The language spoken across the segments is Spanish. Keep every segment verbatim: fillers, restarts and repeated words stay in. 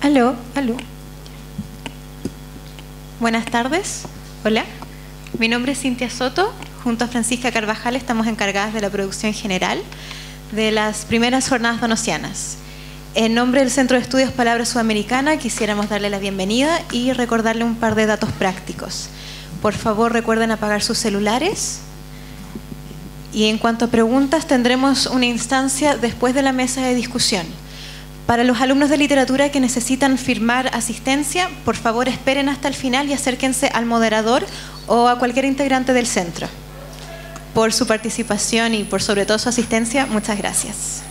Aló, aló. Buenas tardes. Hola. Mi nombre es Cintia Soto. Junto a Francisca Carvajal estamos encargadas de la producción general de las primeras jornadas donosianas. En nombre del Centro de Estudios Palabra Sudamericana quisiéramos darle la bienvenida y recordarle un par de datos prácticos. Por favor, recuerden apagar sus celulares. Y en cuanto a preguntas, tendremos una instancia después de la mesa de discusión. Para los alumnos de literatura que necesitan firmar asistencia, por favor esperen hasta el final y acérquense al moderador o a cualquier integrante del centro. Por su participación y por sobre todo su asistencia, muchas gracias.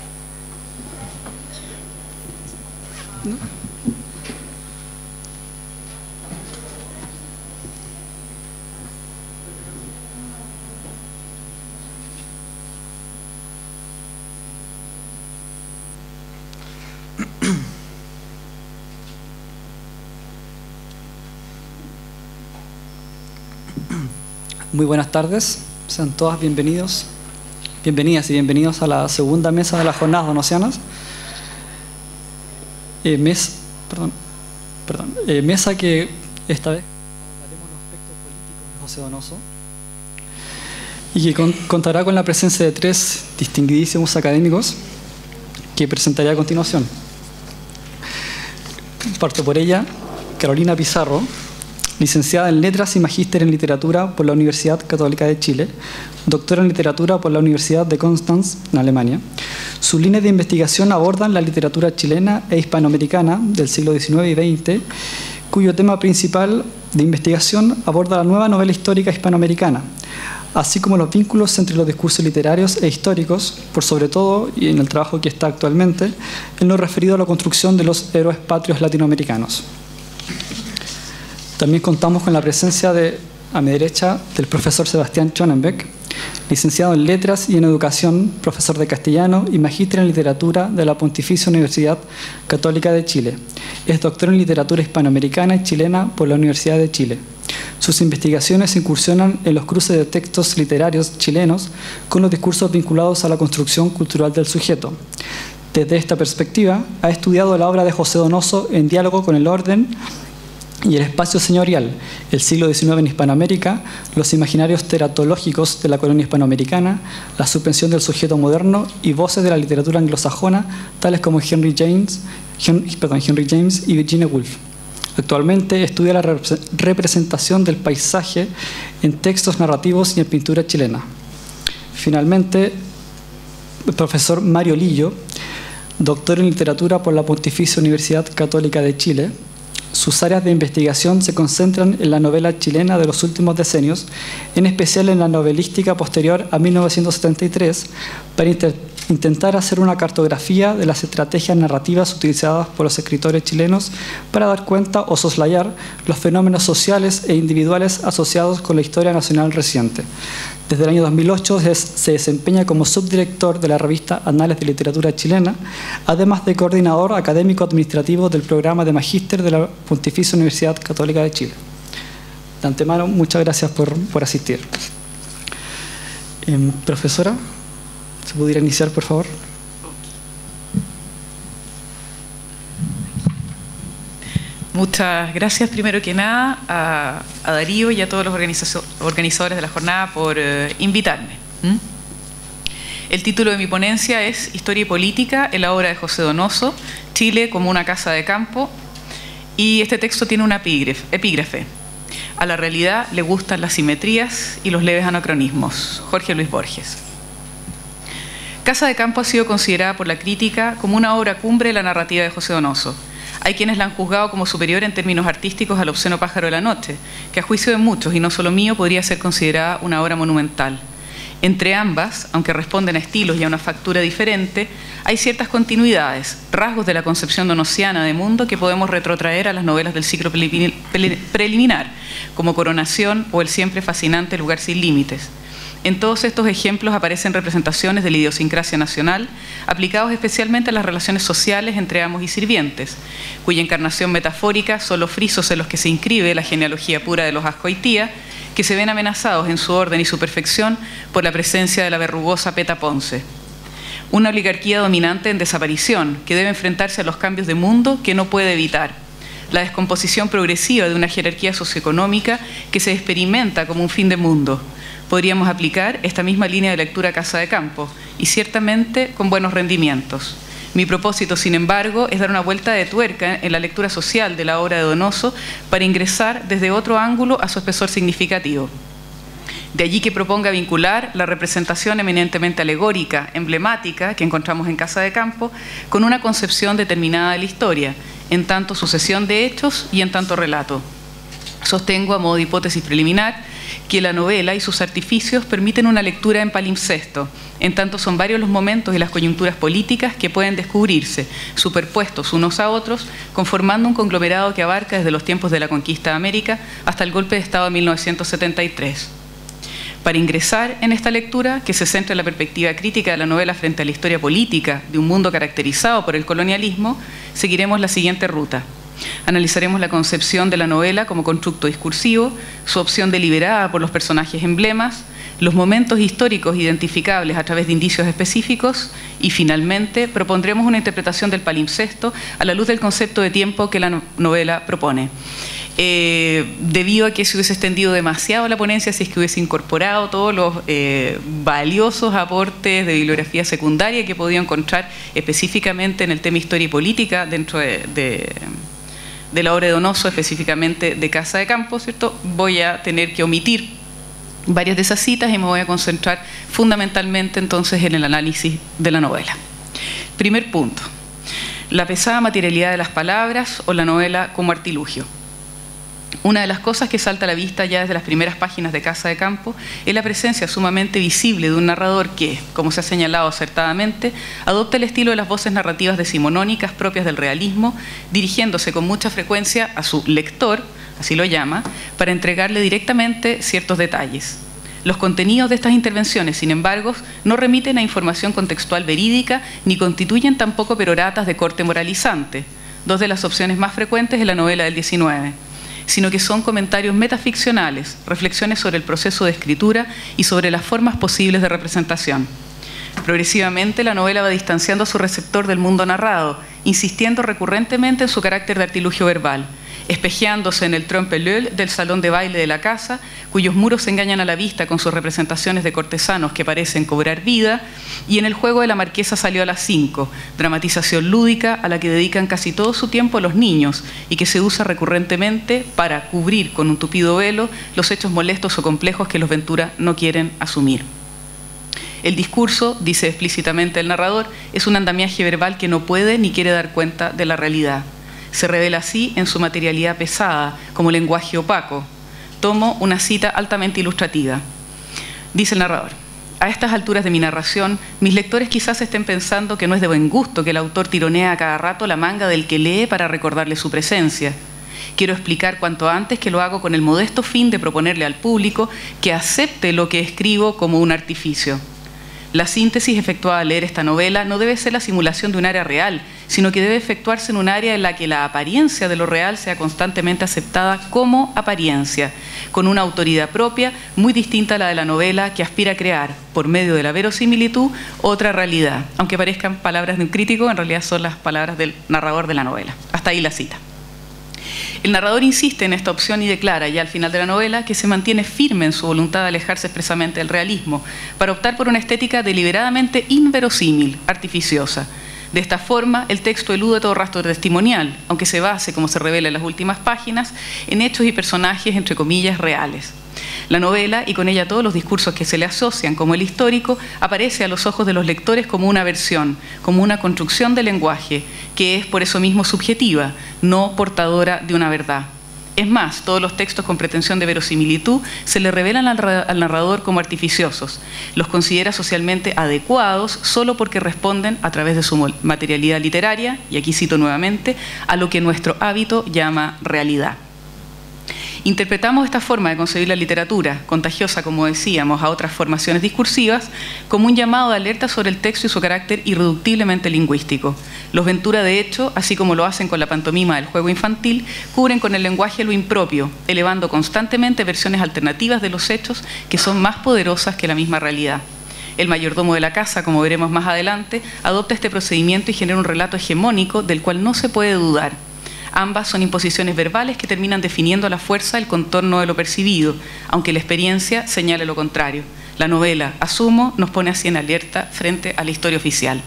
Muy buenas tardes, sean todas bienvenidos, bienvenidas y bienvenidos a la segunda mesa de las jornadas donosianas. Eh, mes, perdón, perdón, eh, mesa que esta vez hablaremos de los aspectos políticos de José Donoso y que con, contará con la presencia de tres distinguidísimos académicos que presentaré a continuación. Parto por ella, Carolina Pizarro, licenciada en Letras y Magíster en Literatura por la Universidad Católica de Chile, doctora en Literatura por la Universidad de Constance, en Alemania. Sus líneas de investigación abordan la literatura chilena e hispanoamericana del siglo diecinueve y veinte, cuyo tema principal de investigación aborda la nueva novela histórica hispanoamericana, así como los vínculos entre los discursos literarios e históricos, por sobre todo, y en el trabajo que está actualmente, en lo referido a la construcción de los héroes patrios latinoamericanos. También contamos con la presencia de, a mi derecha, del profesor Sebastián Schonenbeck, licenciado en Letras y en Educación, profesor de castellano y magíster en Literatura de la Pontificia Universidad Católica de Chile. Es doctor en Literatura hispanoamericana y chilena por la Universidad de Chile. Sus investigaciones incursionan en los cruces de textos literarios chilenos con los discursos vinculados a la construcción cultural del sujeto. Desde esta perspectiva, ha estudiado la obra de José Donoso en diálogo con el orden y el espacio señorial, el siglo diecinueve en Hispanoamérica, los imaginarios teratológicos de la colonia hispanoamericana, la suspensión del sujeto moderno y voces de la literatura anglosajona, tales como Henry James, Henry, perdón, Henry James y Virginia Woolf. Actualmente estudia la rep- representación del paisaje en textos narrativos y en pintura chilena. Finalmente, el profesor Mario Lillo, doctor en Literatura por la Pontificia Universidad Católica de Chile. Sus áreas de investigación se concentran en la novela chilena de los últimos decenios, en especial en la novelística posterior a mil novecientos setenta y tres, para inter intentar hacer una cartografía de las estrategias narrativas utilizadas por los escritores chilenos para dar cuenta o soslayar los fenómenos sociales e individuales asociados con la historia nacional reciente. Desde el año dos mil ocho se desempeña como subdirector de la revista Anales de Literatura Chilena, además de coordinador académico administrativo del programa de Magíster de la Pontificia Universidad Católica de Chile. De antemano, muchas gracias por, por asistir. Eh, profesora, ¿se pudiera iniciar, por favor? Muchas gracias, primero que nada, a, a Darío y a todos los organizadores de la jornada por eh, invitarme. ¿Mm? El título de mi ponencia es Historia y Política en la obra de José Donoso, Chile como una casa de campo, y este texto tiene una epígrafe. A la realidad le gustan las simetrías y los leves anacronismos. Jorge Luis Borges. Casa de Campo ha sido considerada por la crítica como una obra cumbre de la narrativa de José Donoso. Hay quienes la han juzgado como superior en términos artísticos al obsceno Pájaro de la Noche, que a juicio de muchos, y no solo mío, podría ser considerada una obra monumental. Entre ambas, aunque responden a estilos y a una factura diferente, hay ciertas continuidades, rasgos de la concepción donosiana de mundo que podemos retrotraer a las novelas del ciclo preliminar, como Coronación o el siempre fascinante Lugar sin límites. En todos estos ejemplos aparecen representaciones de la idiosincrasia nacional, aplicados especialmente a las relaciones sociales entre amos y sirvientes, cuya encarnación metafórica son los frisos en los que se inscribe la genealogía pura de los Azcoitía, que se ven amenazados en su orden y su perfección por la presencia de la verrugosa Peta Ponce. Una oligarquía dominante en desaparición, que debe enfrentarse a los cambios de mundo que no puede evitar. La descomposición progresiva de una jerarquía socioeconómica que se experimenta como un fin de mundo. Podríamos aplicar esta misma línea de lectura a Casa de Campo, y ciertamente con buenos rendimientos. Mi propósito, sin embargo, es dar una vuelta de tuerca en la lectura social de la obra de Donoso para ingresar desde otro ángulo a su espesor significativo. De allí que proponga vincular la representación eminentemente alegórica, emblemática, que encontramos en Casa de Campo, con una concepción determinada de la historia, en tanto sucesión de hechos y en tanto relato. Sostengo, a modo de hipótesis preliminar, que la novela y sus artificios permiten una lectura en palimpsesto, en tanto son varios los momentos y las coyunturas políticas que pueden descubrirse, superpuestos unos a otros, conformando un conglomerado que abarca desde los tiempos de la conquista de América hasta el golpe de Estado de mil novecientos setenta y tres. Para ingresar en esta lectura, que se centra en la perspectiva crítica de la novela frente a la historia política de un mundo caracterizado por el colonialismo, seguiremos la siguiente ruta. Analizaremos la concepción de la novela como constructo discursivo, su opción deliberada por los personajes emblemas, los momentos históricos identificables a través de indicios específicos y, finalmente, propondremos una interpretación del palimpsesto a la luz del concepto de tiempo que la novela propone. Eh, debido a que se hubiese extendido demasiado la ponencia, si es que hubiese incorporado todos los eh, valiosos aportes de bibliografía secundaria que he podido encontrar específicamente en el tema historia y política dentro de, de, de la obra de Donoso, específicamente de Casa de Campo, ¿cierto? Voy a tener que omitir varias de esas citas y me voy a concentrar fundamentalmente entonces en el análisis de la novela. Primer punto, la pesada materialidad de las palabras o la novela como artilugio. Una de las cosas que salta a la vista ya desde las primeras páginas de Casa de Campo es la presencia sumamente visible de un narrador que, como se ha señalado acertadamente, adopta el estilo de las voces narrativas decimonónicas propias del realismo, dirigiéndose con mucha frecuencia a su lector, así lo llama, para entregarle directamente ciertos detalles. Los contenidos de estas intervenciones, sin embargo, no remiten a información contextual verídica ni constituyen tampoco peroratas de corte moralizante, dos de las opciones más frecuentes en la novela del diecinueve, sino que son comentarios metaficcionales, reflexiones sobre el proceso de escritura y sobre las formas posibles de representación. Progresivamente, la novela va distanciando a su receptor del mundo narrado, insistiendo recurrentemente en su carácter de artilugio verbal, espejeándose en el trompe-l'œil del salón de baile de la casa, cuyos muros engañan a la vista con sus representaciones de cortesanos que parecen cobrar vida, y en el juego de la marquesa salió a las cinco, dramatización lúdica a la que dedican casi todo su tiempo los niños y que se usa recurrentemente para cubrir con un tupido velo los hechos molestos o complejos que los Ventura no quieren asumir. El discurso, dice explícitamente el narrador, es un andamiaje verbal que no puede ni quiere dar cuenta de la realidad. Se revela así en su materialidad pesada, como lenguaje opaco. Tomo una cita altamente ilustrativa. Dice el narrador: a estas alturas de mi narración, mis lectores quizás estén pensando que no es de buen gusto que el autor tironea a cada rato la manga del que lee para recordarle su presencia. Quiero explicar cuanto antes que lo hago con el modesto fin de proponerle al público que acepte lo que escribo como un artificio. La síntesis efectuada al leer esta novela no debe ser la simulación de un área real, sino que debe efectuarse en un área en la que la apariencia de lo real sea constantemente aceptada como apariencia, con una autoridad propia muy distinta a la de la novela que aspira a crear, por medio de la verosimilitud, otra realidad. Aunque parezcan palabras de un crítico, en realidad son las palabras del narrador de la novela. Hasta ahí la cita. El narrador insiste en esta opción y declara ya al final de la novela que se mantiene firme en su voluntad de alejarse expresamente del realismo para optar por una estética deliberadamente inverosímil, artificiosa. De esta forma, el texto elude todo rastro testimonial, aunque se base, como se revela en las últimas páginas, en hechos y personajes, entre comillas, reales. La novela, y con ella todos los discursos que se le asocian como el histórico, aparece a los ojos de los lectores como una versión, como una construcción del lenguaje, que es por eso mismo subjetiva, no portadora de una verdad. Es más, todos los textos con pretensión de verosimilitud se le revelan al narrador como artificiosos. Los considera socialmente adecuados solo porque responden, a través de su materialidad literaria, y aquí cito nuevamente, a lo que nuestro hábito llama realidad. Interpretamos esta forma de concebir la literatura, contagiosa, como decíamos, a otras formaciones discursivas, como un llamado de alerta sobre el texto y su carácter irreductiblemente lingüístico. Los Ventura, de hecho, así como lo hacen con la pantomima del juego infantil, cubren con el lenguaje lo impropio, elevando constantemente versiones alternativas de los hechos que son más poderosas que la misma realidad. El mayordomo de la casa, como veremos más adelante, adopta este procedimiento y genera un relato hegemónico del cual no se puede dudar. Ambas son imposiciones verbales que terminan definiendo a la fuerza el contorno de lo percibido, aunque la experiencia señale lo contrario. La novela, asumo, nos pone así en alerta frente a la historia oficial.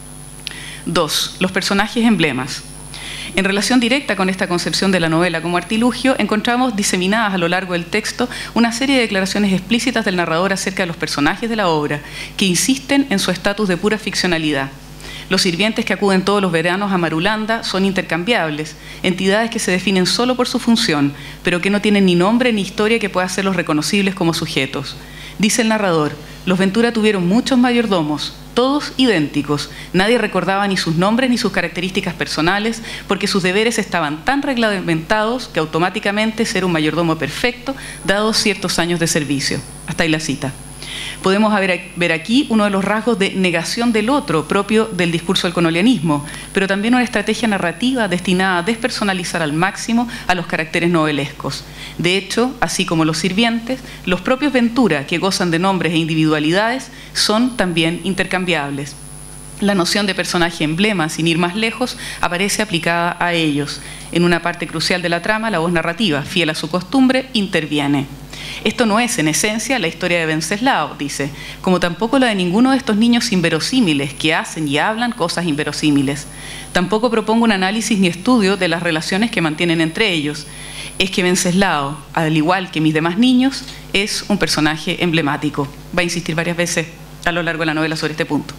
Dos, los personajes emblemas. En relación directa con esta concepción de la novela como artilugio, encontramos diseminadas a lo largo del texto una serie de declaraciones explícitas del narrador acerca de los personajes de la obra, que insisten en su estatus de pura ficcionalidad. Los sirvientes que acuden todos los veranos a Marulanda son intercambiables, entidades que se definen solo por su función, pero que no tienen ni nombre ni historia que pueda hacerlos reconocibles como sujetos. Dice el narrador, los Ventura tuvieron muchos mayordomos, todos idénticos. Nadie recordaba ni sus nombres ni sus características personales, porque sus deberes estaban tan reglamentados que automáticamente ser un mayordomo perfecto, dados ciertos años de servicio. Hasta ahí la cita. Podemos ver aquí uno de los rasgos de negación del otro propio del discurso del colonialismo, pero también una estrategia narrativa destinada a despersonalizar al máximo a los caracteres novelescos. De hecho, así como los sirvientes, los propios Ventura, que gozan de nombres e individualidades, son también intercambiables. La noción de personaje emblema, sin ir más lejos, aparece aplicada a ellos. En una parte crucial de la trama, la voz narrativa, fiel a su costumbre, interviene. Esto no es, en esencia, la historia de Wenceslao, dice, como tampoco la de ninguno de estos niños inverosímiles que hacen y hablan cosas inverosímiles. Tampoco propongo un análisis ni estudio de las relaciones que mantienen entre ellos. Es que Wenceslao, al igual que mis demás niños, es un personaje emblemático. Va a insistir varias veces a lo largo de la novela sobre este punto.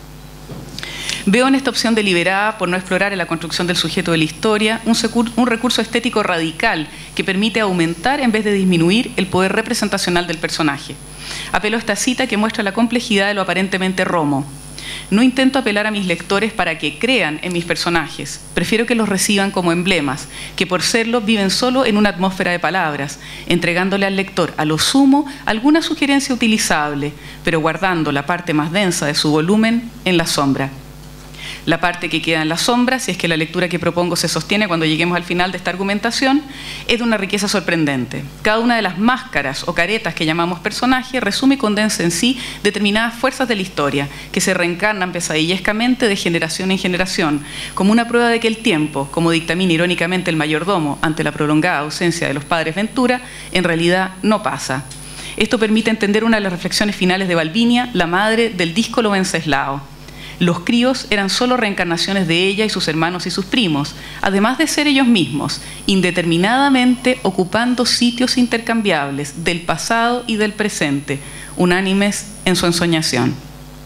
Veo en esta opción deliberada por no explorar en la construcción del sujeto de la historia un, un recurso estético radical que permite aumentar en vez de disminuir el poder representacional del personaje. Apelo a esta cita que muestra la complejidad de lo aparentemente romo. No intento apelar a mis lectores para que crean en mis personajes. Prefiero que los reciban como emblemas, que por serlo viven solo en una atmósfera de palabras, entregándole al lector, a lo sumo, alguna sugerencia utilizable, pero guardando la parte más densa de su volumen en la sombra. La parte que queda en la sombra, si es que la lectura que propongo se sostiene cuando lleguemos al final de esta argumentación, es de una riqueza sorprendente. Cada una de las máscaras o caretas que llamamos personaje resume y condensa en sí determinadas fuerzas de la historia, que se reencarnan pesadillescamente de generación en generación, como una prueba de que el tiempo, como dictamina irónicamente el mayordomo ante la prolongada ausencia de los padres Ventura, en realidad no pasa. Esto permite entender una de las reflexiones finales de Balbinia, la madre del díscolo Wenceslao. Los críos eran solo reencarnaciones de ella y sus hermanos y sus primos, además de ser ellos mismos, indeterminadamente ocupando sitios intercambiables del pasado y del presente, unánimes en su ensoñación.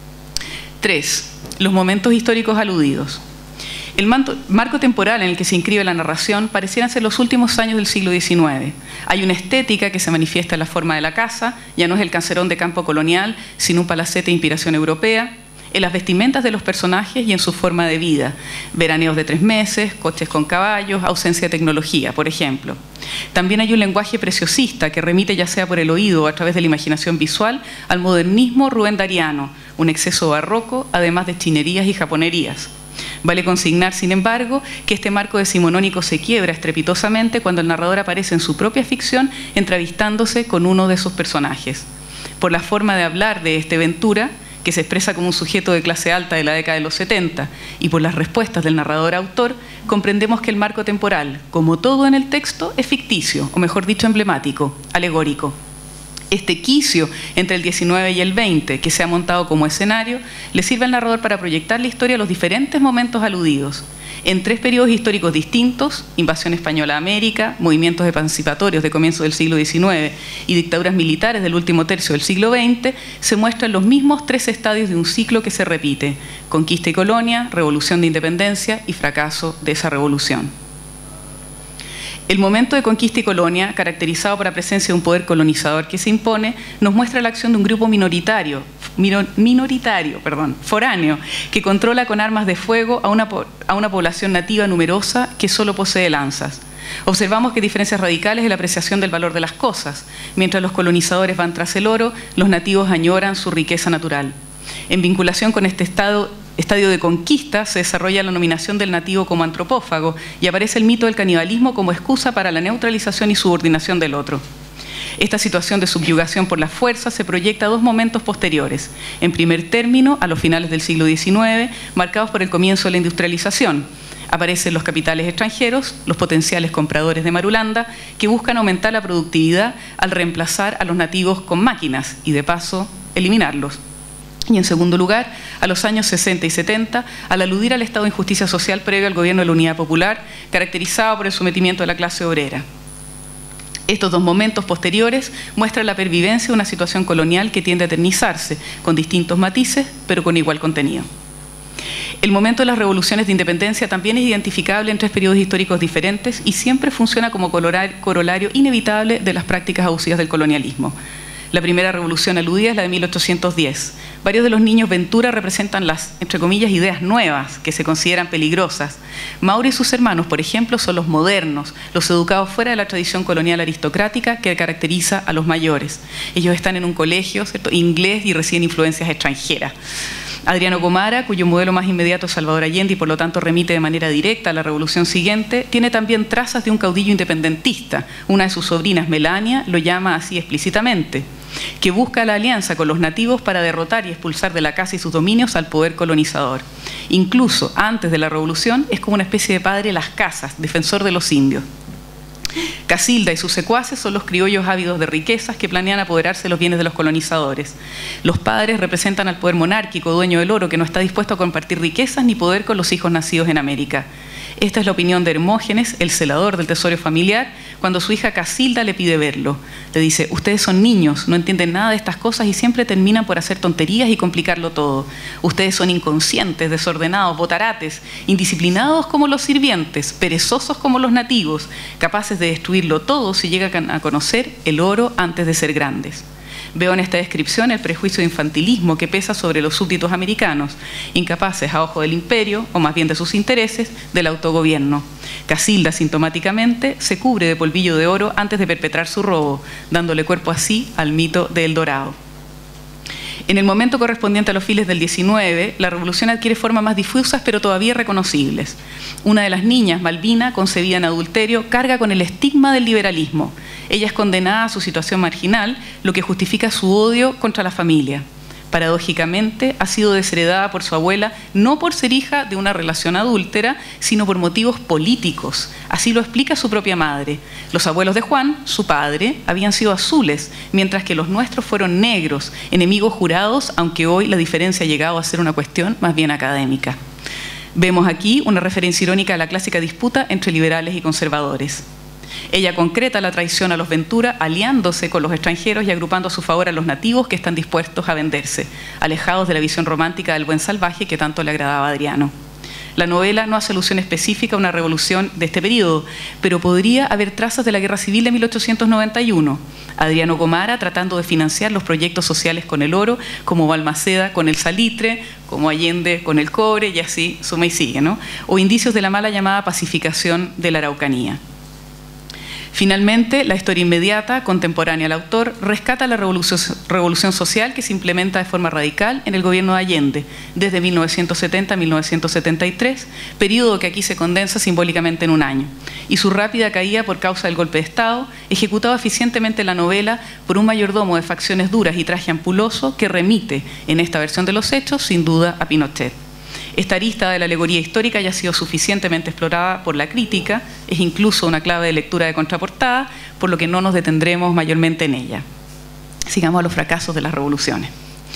Tres. Los momentos históricos aludidos. El marco temporal en el que se inscribe la narración parecieran ser los últimos años del siglo diecinueve. Hay una estética que se manifiesta en la forma de la casa, ya no es el caserón de campo colonial, sino un palacete de inspiración europea, en las vestimentas de los personajes y en su forma de vida. Veraneos de tres meses, coches con caballos, ausencia de tecnología, por ejemplo. También hay un lenguaje preciosista que remite ya sea por el oído o a través de la imaginación visual al modernismo rubendariano, un exceso barroco, además de chinerías y japonerías. Vale consignar, sin embargo, que este marco decimonónico se quiebra estrepitosamente cuando el narrador aparece en su propia ficción entrevistándose con uno de sus personajes. Por la forma de hablar de este Ventura, que se expresa como un sujeto de clase alta de la década de los setenta, y por las respuestas del narrador-autor, comprendemos que el marco temporal, como todo en el texto, es ficticio, o mejor dicho, emblemático, alegórico. Este quicio entre el diecinueve y el veinte, que se ha montado como escenario, le sirve al narrador para proyectar la historia a los diferentes momentos aludidos. En tres periodos históricos distintos, invasión española a América, movimientos emancipatorios de comienzo del siglo diecinueve y dictaduras militares del último tercio del siglo veinte, se muestran los mismos tres estadios de un ciclo que se repite: conquista y colonia, revolución de independencia y fracaso de esa revolución. El momento de conquista y colonia, caracterizado por la presencia de un poder colonizador que se impone, nos muestra la acción de un grupo minoritario, minoritario, perdón, foráneo, que controla con armas de fuego a una, a una población nativa numerosa que solo posee lanzas. Observamos que hay diferencias radicales en la apreciación del valor de las cosas. Mientras los colonizadores van tras el oro, los nativos añoran su riqueza natural. En vinculación con este estado, estadio de conquista se desarrolla la nominación del nativo como antropófago y aparece el mito del canibalismo como excusa para la neutralización y subordinación del otro. Esta situación de subyugación por la fuerza se proyecta a dos momentos posteriores. En primer término, a los finales del siglo diecinueve, marcados por el comienzo de la industrialización. Aparecen los capitales extranjeros, los potenciales compradores de Marulanda, que buscan aumentar la productividad al reemplazar a los nativos con máquinas y, de paso, eliminarlos. Y en segundo lugar, a los años sesenta y setenta, al aludir al estado de injusticia social previo al gobierno de la Unidad Popular, caracterizado por el sometimiento de la clase obrera. Estos dos momentos posteriores muestran la pervivencia de una situación colonial que tiende a eternizarse, con distintos matices, pero con igual contenido. El momento de las revoluciones de independencia también es identificable en tres periodos históricos diferentes y siempre funciona como corolario inevitable de las prácticas abusivas del colonialismo. La primera revolución aludida es la de mil ochocientos diez. Varios de los niños Ventura representan las, entre comillas, ideas nuevas que se consideran peligrosas. Mauro y sus hermanos, por ejemplo, son los modernos, los educados fuera de la tradición colonial aristocrática que caracteriza a los mayores. Ellos están en un colegio, ¿cierto?, inglés y reciben influencias extranjeras. Adriano Gomara, cuyo modelo más inmediato es Salvador Allende y por lo tanto remite de manera directa a la revolución siguiente, tiene también trazas de un caudillo independentista. Una de sus sobrinas, Melania, lo llama así explícitamente, que busca la alianza con los nativos para derrotar y expulsar de la casa y sus dominios al poder colonizador. Incluso antes de la revolución es como una especie de padre de las casas, defensor de los indios. Casilda y sus secuaces son los criollos ávidos de riquezas que planean apoderarse de los bienes de los colonizadores. Los padres representan al poder monárquico, dueño del oro, que no está dispuesto a compartir riquezas ni poder con los hijos nacidos en América. Esta es la opinión de Hermógenes, el celador del tesoro familiar, cuando su hija Casilda le pide verlo. Le dice: ustedes son niños, no entienden nada de estas cosas y siempre terminan por hacer tonterías y complicarlo todo. Ustedes son inconscientes, desordenados, botarates, indisciplinados como los sirvientes, perezosos como los nativos, capaces de destruirlo todo si llegan a conocer el oro antes de ser grandes. Veo en esta descripción el prejuicio de infantilismo que pesa sobre los súbditos americanos, incapaces a ojo del imperio, o más bien de sus intereses, del autogobierno. Casilda, sintomáticamente, se cubre de polvillo de oro antes de perpetrar su robo, dándole cuerpo así al mito de El Dorado. En el momento correspondiente a los fines del diecinueve, la revolución adquiere formas más difusas pero todavía reconocibles. Una de las niñas, Malvina, concebida en adulterio, carga con el estigma del liberalismo. Ella es condenada a su situación marginal, lo que justifica su odio contra la familia. Paradójicamente, ha sido desheredada por su abuela no por ser hija de una relación adúltera, sino por motivos políticos. Así lo explica su propia madre. Los abuelos de Juan, su padre, habían sido azules, mientras que los nuestros fueron negros, enemigos jurados, aunque hoy la diferencia ha llegado a ser una cuestión más bien académica. Vemos aquí una referencia irónica a la clásica disputa entre liberales y conservadores. Ella concreta la traición a los Ventura aliándose con los extranjeros y agrupando a su favor a los nativos que están dispuestos a venderse, alejados de la visión romántica del buen salvaje que tanto le agradaba a Adriano. La novela no hace alusión específica a una revolución de este periodo, pero podría haber trazas de la Guerra Civil de mil ochocientos noventa y uno. Adriano Gomara tratando de financiar los proyectos sociales con el oro, como Balmaceda con el salitre, como Allende con el cobre, y así suma y sigue, ¿no? O indicios de la mala llamada pacificación de la Araucanía. Finalmente, la historia inmediata, contemporánea al autor, rescata la revolución, revolución social que se implementa de forma radical en el gobierno de Allende, desde mil novecientos setenta a mil novecientos setenta y tres, periodo que aquí se condensa simbólicamente en un año, y su rápida caída por causa del golpe de Estado, ejecutado eficientemente la novela por un mayordomo de facciones duras y traje ampuloso que remite, en esta versión de los hechos, sin duda a Pinochet. Esta arista de la alegoría histórica ya ha sido suficientemente explorada por la crítica, es incluso una clave de lectura de contraportada, por lo que no nos detendremos mayormente en ella. Sigamos a los fracasos de las revoluciones.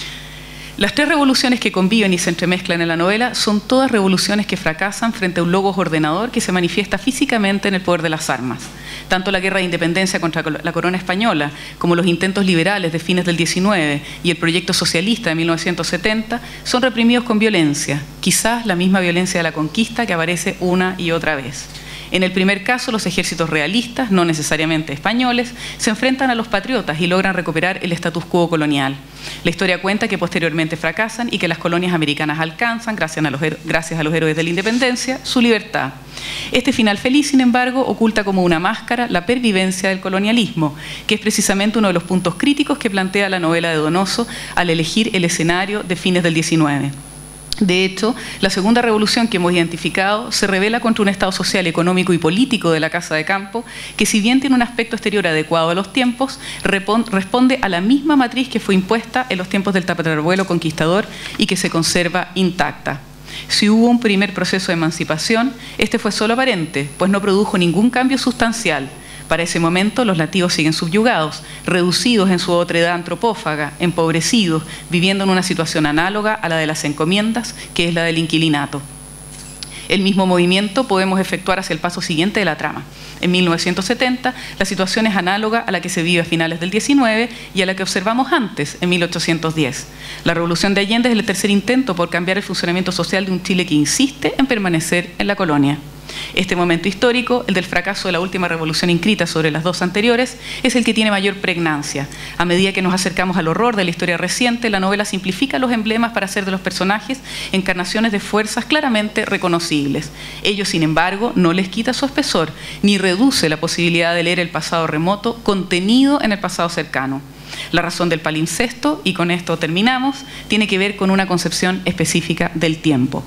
Las tres revoluciones que conviven y se entremezclan en la novela son todas revoluciones que fracasan frente a un logos ordenador que se manifiesta físicamente en el poder de las armas. Tanto la guerra de independencia contra la corona española como los intentos liberales de fines del diecinueve y el proyecto socialista de mil novecientos setenta son reprimidos con violencia, quizás la misma violencia de la conquista que aparece una y otra vez. En el primer caso, los ejércitos realistas, no necesariamente españoles, se enfrentan a los patriotas y logran recuperar el status quo colonial. La historia cuenta que posteriormente fracasan y que las colonias americanas alcanzan, gracias a los, gracias a los héroes de la independencia, su libertad. Este final feliz, sin embargo, oculta como una máscara la pervivencia del colonialismo, que es precisamente uno de los puntos críticos que plantea la novela de Donoso al elegir el escenario de fines del diecinueve. De hecho, la segunda revolución que hemos identificado se revela contra un Estado social, económico y político de la Casa de Campo, que si bien tiene un aspecto exterior adecuado a los tiempos, responde a la misma matriz que fue impuesta en los tiempos del tatarabuelo conquistador y que se conserva intacta. Si hubo un primer proceso de emancipación, este fue solo aparente, pues no produjo ningún cambio sustancial. Para ese momento los nativos siguen subyugados, reducidos en su otredad antropófaga, empobrecidos, viviendo en una situación análoga a la de las encomiendas, que es la del inquilinato. El mismo movimiento podemos efectuar hacia el paso siguiente de la trama. En mil novecientos setenta, la situación es análoga a la que se vive a finales del diecinueve y a la que observamos antes, en mil ochocientos diez. La revolución de Allende es el tercer intento por cambiar el funcionamiento social de un Chile que insiste en permanecer en la colonia. Este momento histórico, el del fracaso de la última revolución inscrita sobre las dos anteriores, es el que tiene mayor pregnancia. A medida que nos acercamos al horror de la historia reciente, la novela simplifica los emblemas para hacer de los personajes encarnaciones de fuerzas claramente reconocibles. Ello, sin embargo, no les quita su espesor, ni reduce la posibilidad de leer el pasado remoto contenido en el pasado cercano. La razón del palincesto, y con esto terminamos, tiene que ver con una concepción específica del tiempo.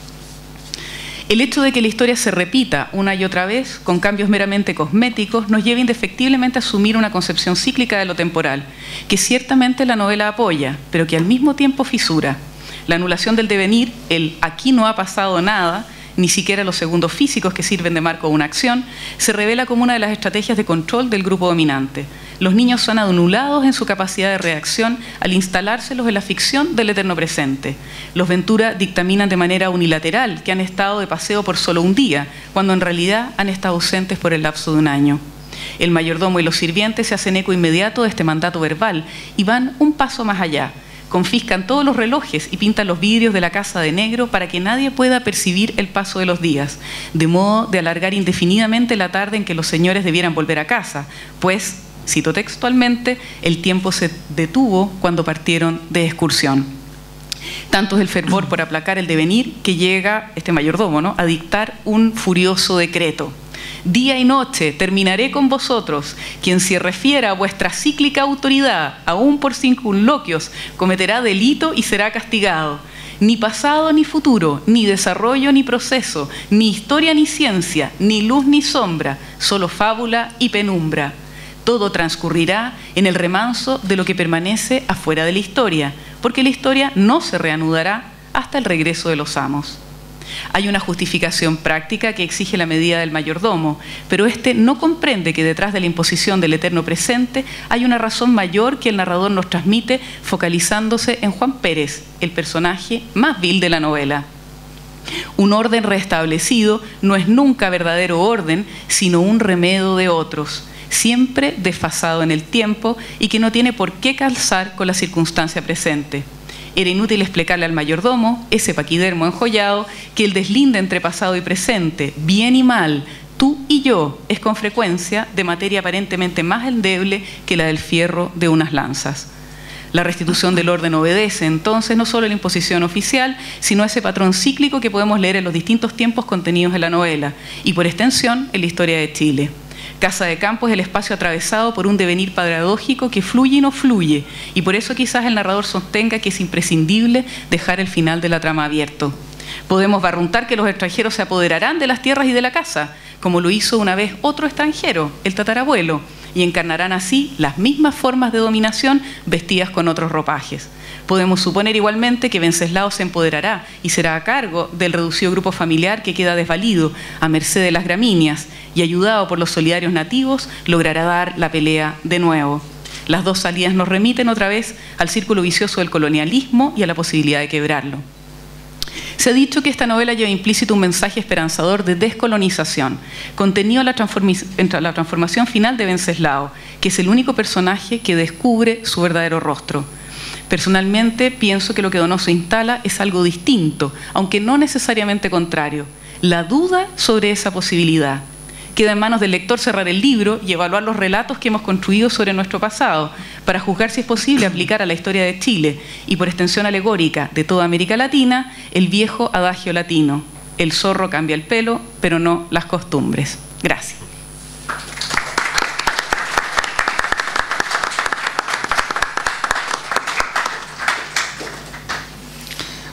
El hecho de que la historia se repita una y otra vez, con cambios meramente cosméticos, nos lleva indefectiblemente a asumir una concepción cíclica de lo temporal, que ciertamente la novela apoya, pero que al mismo tiempo fisura. La anulación del devenir, el aquí no ha pasado nada, ni siquiera los segundos físicos que sirven de marco a una acción, se revela como una de las estrategias de control del grupo dominante. Los niños son anulados en su capacidad de reacción al instalárselos en la ficción del eterno presente. Los Ventura dictaminan de manera unilateral que han estado de paseo por solo un día, cuando en realidad han estado ausentes por el lapso de un año. El mayordomo y los sirvientes se hacen eco inmediato de este mandato verbal y van un paso más allá. Confiscan todos los relojes y pintan los vidrios de la casa de negro para que nadie pueda percibir el paso de los días, de modo de alargar indefinidamente la tarde en que los señores debieran volver a casa, pues, cito textualmente, el tiempo se detuvo cuando partieron de excursión. Tanto es el fervor por aplacar el devenir que llega este mayordomo, ¿no?, a dictar un furioso decreto. Día y noche terminaré con vosotros. Quien se refiera a vuestra cíclica autoridad, aún por circunloquios, cometerá delito y será castigado. Ni pasado ni futuro, ni desarrollo ni proceso, ni historia ni ciencia, ni luz ni sombra, solo fábula y penumbra. Todo transcurrirá en el remanso de lo que permanece afuera de la historia, porque la historia no se reanudará hasta el regreso de los amos. Hay una justificación práctica que exige la medida del mayordomo, pero este no comprende que detrás de la imposición del eterno presente hay una razón mayor que el narrador nos transmite, focalizándose en Juan Pérez, el personaje más vil de la novela. Un orden restablecido no es nunca verdadero orden, sino un remedio de otros, siempre desfasado en el tiempo y que no tiene por qué calzar con la circunstancia presente. Era inútil explicarle al mayordomo, ese paquidermo enjollado, que el deslinde entre pasado y presente, bien y mal, tú y yo, es con frecuencia de materia aparentemente más endeble que la del fierro de unas lanzas. La restitución del orden obedece, entonces, no solo a la imposición oficial, sino a ese patrón cíclico que podemos leer en los distintos tiempos contenidos en la novela, y por extensión en la historia de Chile. Casa de Campo es el espacio atravesado por un devenir paradójico que fluye y no fluye, y por eso quizás el narrador sostenga que es imprescindible dejar el final de la trama abierto. Podemos barruntar que los extranjeros se apoderarán de las tierras y de la casa, como lo hizo una vez otro extranjero, el tatarabuelo, y encarnarán así las mismas formas de dominación vestidas con otros ropajes. Podemos suponer igualmente que Venceslao se empoderará y será a cargo del reducido grupo familiar que queda desvalido, a merced de las gramíneas, y ayudado por los solidarios nativos, logrará dar la pelea de nuevo. Las dos salidas nos remiten otra vez al círculo vicioso del colonialismo y a la posibilidad de quebrarlo. Se ha dicho que esta novela lleva implícito un mensaje esperanzador de descolonización, contenido en la, en la transformación final de Venceslao, que es el único personaje que descubre su verdadero rostro. Personalmente pienso que lo que Donoso instala es algo distinto, aunque no necesariamente contrario, la duda sobre esa posibilidad. Queda en manos del lector cerrar el libro y evaluar los relatos que hemos construido sobre nuestro pasado, para juzgar si es posible aplicar a la historia de Chile y por extensión alegórica de toda América Latina el viejo adagio latino: el zorro cambia el pelo, pero no las costumbres. Gracias.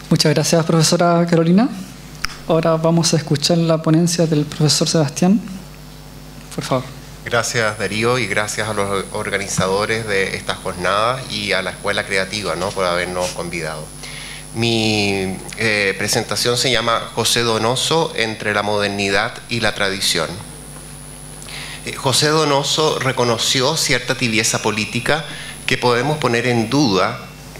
Muchas gracias, profesora Carolina. Ahora vamos a escuchar la ponencia del profesor Sebastián. Por favor. Gracias, Darío, y gracias a los organizadores de estas jornadas y a la Escuela Creativa, ¿no?, por habernos convidado. Mi eh, presentación se llama José Donoso entre la modernidad y la tradición. Eh, José Donoso reconoció cierta tibieza política que podemos poner en duda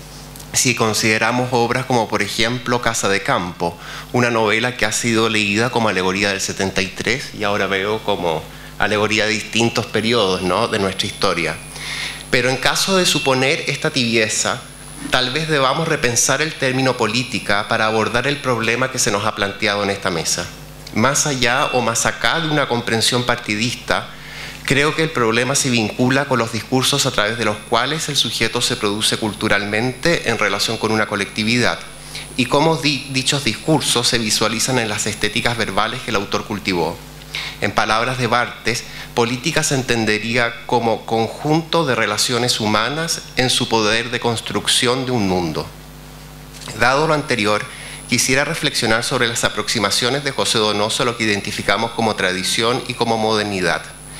si consideramos obras como, por ejemplo, Casa de Campo, una novela que ha sido leída como alegoría del setenta y tres y ahora veo como alegoría de distintos periodos, ¿no?, de nuestra historia. Pero en caso de suponer esta tibieza, tal vez debamos repensar el término política para abordar el problema que se nos ha planteado en esta mesa. Más allá o más acá de una comprensión partidista, creo que el problema se vincula con los discursos a través de los cuales el sujeto se produce culturalmente en relación con una colectividad y cómo di- dichos discursos se visualizan en las estéticas verbales que el autor cultivó. En palabras de Barthes, política se entendería como conjunto de relaciones humanas en su poder de construcción de un mundo. Dado lo anterior, quisiera reflexionar sobre las aproximaciones de José Donoso a lo que identificamos como tradición y como modernidad.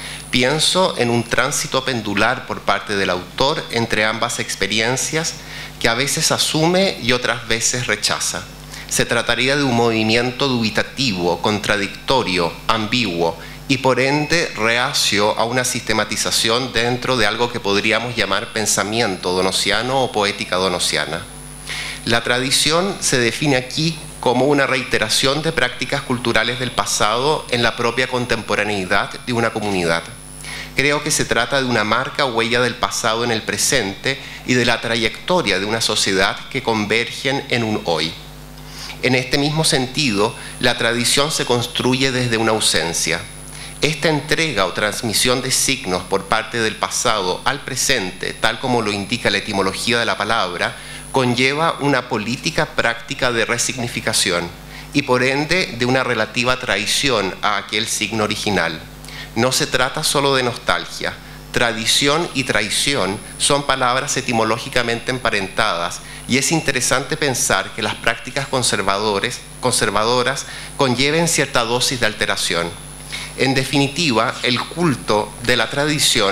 Pienso en un tránsito pendular por parte del autor entre ambas experiencias que a veces asume y otras veces rechaza. Se trataría de un movimiento dubitativo, contradictorio, ambiguo y por ende reacio a una sistematización dentro de algo que podríamos llamar pensamiento donosiano o poética donosiana. La tradición se define aquí como una reiteración de prácticas culturales del pasado en la propia contemporaneidad de una comunidad. Creo que se trata de una marca o huella del pasado en el presente y de la trayectoria de una sociedad que convergen en un hoy. En este mismo sentido, la tradición se construye desde una ausencia. Esta entrega o transmisión de signos por parte del pasado al presente, tal como lo indica la etimología de la palabra, conlleva una política práctica de resignificación y por ende de una relativa traición a aquel signo original. No se trata solo de nostalgia. Tradición y traición son palabras etimológicamente emparentadas y es interesante pensar que las prácticas conservadores, conservadoras conlleven cierta dosis de alteración. En definitiva, el culto de la tradición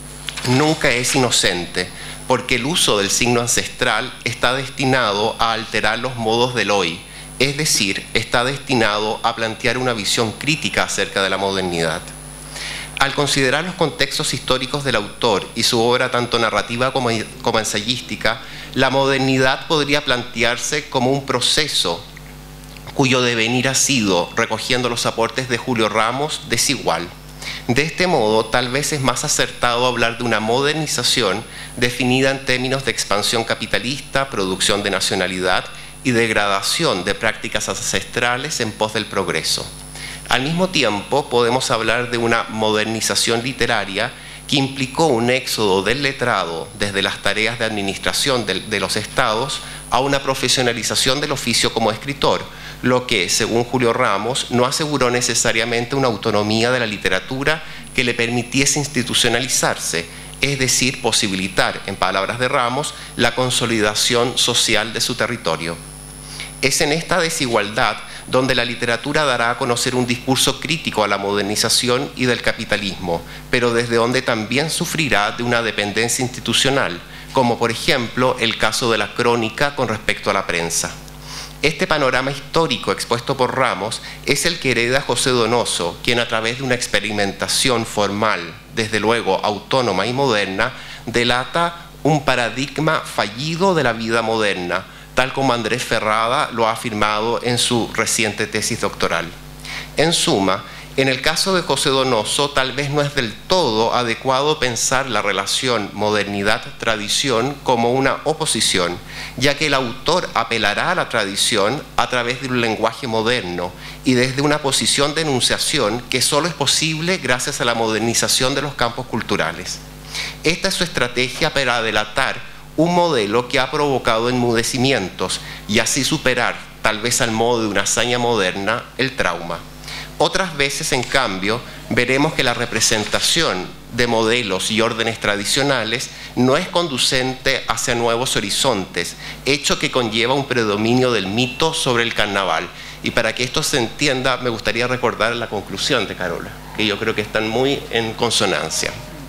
nunca es inocente, porque el uso del signo ancestral está destinado a alterar los modos del hoy, es decir, está destinado a plantear una visión crítica acerca de la modernidad. Al considerar los contextos históricos del autor y su obra tanto narrativa como, como ensayística, la modernidad podría plantearse como un proceso cuyo devenir ha sido, recogiendo los aportes de Julio Ramos, desigual. De este modo, tal vez es más acertado hablar de una modernización definida en términos de expansión capitalista, producción de nacionalidad y degradación de prácticas ancestrales en pos del progreso. Al mismo tiempo, podemos hablar de una modernización literaria que implicó un éxodo del letrado desde las tareas de administración de, de los estados a una profesionalización del oficio como escritor, lo que, según Julio Ramos, no aseguró necesariamente una autonomía de la literatura que le permitiese institucionalizarse, es decir, posibilitar, en palabras de Ramos, la consolidación social de su territorio. Es en esta desigualdad donde la literatura dará a conocer un discurso crítico a la modernización y del capitalismo, pero desde donde también sufrirá de una dependencia institucional, como por ejemplo el caso de la crónica con respecto a la prensa. Este panorama histórico expuesto por Ramos es el que hereda José Donoso, quien a través de una experimentación formal, desde luego autónoma y moderna, delata un paradigma fallido de la vida moderna, tal como Andrés Ferrada lo ha afirmado en su reciente tesis doctoral. En suma, en el caso de José Donoso, tal vez no es del todo adecuado pensar la relación modernidad-tradición como una oposición, ya que el autor apelará a la tradición a través de un lenguaje moderno y desde una posición de enunciación que solo es posible gracias a la modernización de los campos culturales. Esta es su estrategia para delatar un modelo que ha provocado enmudecimientos y así superar, tal vez al modo de una hazaña moderna, el trauma. Otras veces, en cambio, veremos que la representación de modelos y órdenes tradicionales no es conducente hacia nuevos horizontes, hecho que conlleva un predominio del mito sobre el carnaval. Y para que esto se entienda, me gustaría recordar la conclusión de Carola, que yo creo que están muy en consonancia.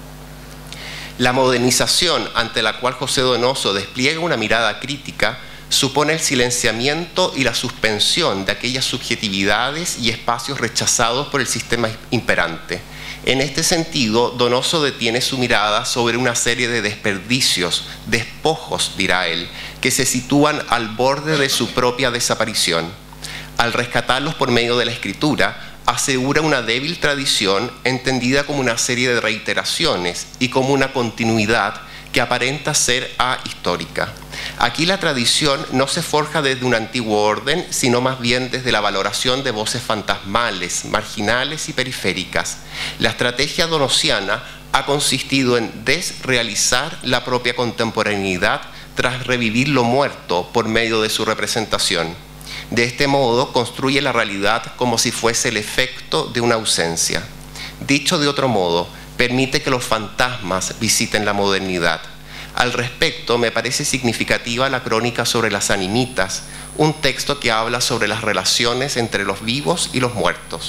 La modernización ante la cual José Donoso despliega una mirada crítica supone el silenciamiento y la suspensión de aquellas subjetividades y espacios rechazados por el sistema imperante. En este sentido, Donoso detiene su mirada sobre una serie de desperdicios, despojos, dirá él, que se sitúan al borde de su propia desaparición. Al rescatarlos por medio de la escritura, asegura una débil tradición entendida como una serie de reiteraciones y como una continuidad que aparenta ser ahistórica. Aquí la tradición no se forja desde un antiguo orden, sino más bien desde la valoración de voces fantasmales, marginales y periféricas. La estrategia donosiana ha consistido en desrealizar la propia contemporaneidad tras revivir lo muerto por medio de su representación. De este modo, construye la realidad como si fuese el efecto de una ausencia. Dicho de otro modo, permite que los fantasmas visiten la modernidad. Al respecto, me parece significativa la crónica sobre las animitas, un texto que habla sobre las relaciones entre los vivos y los muertos.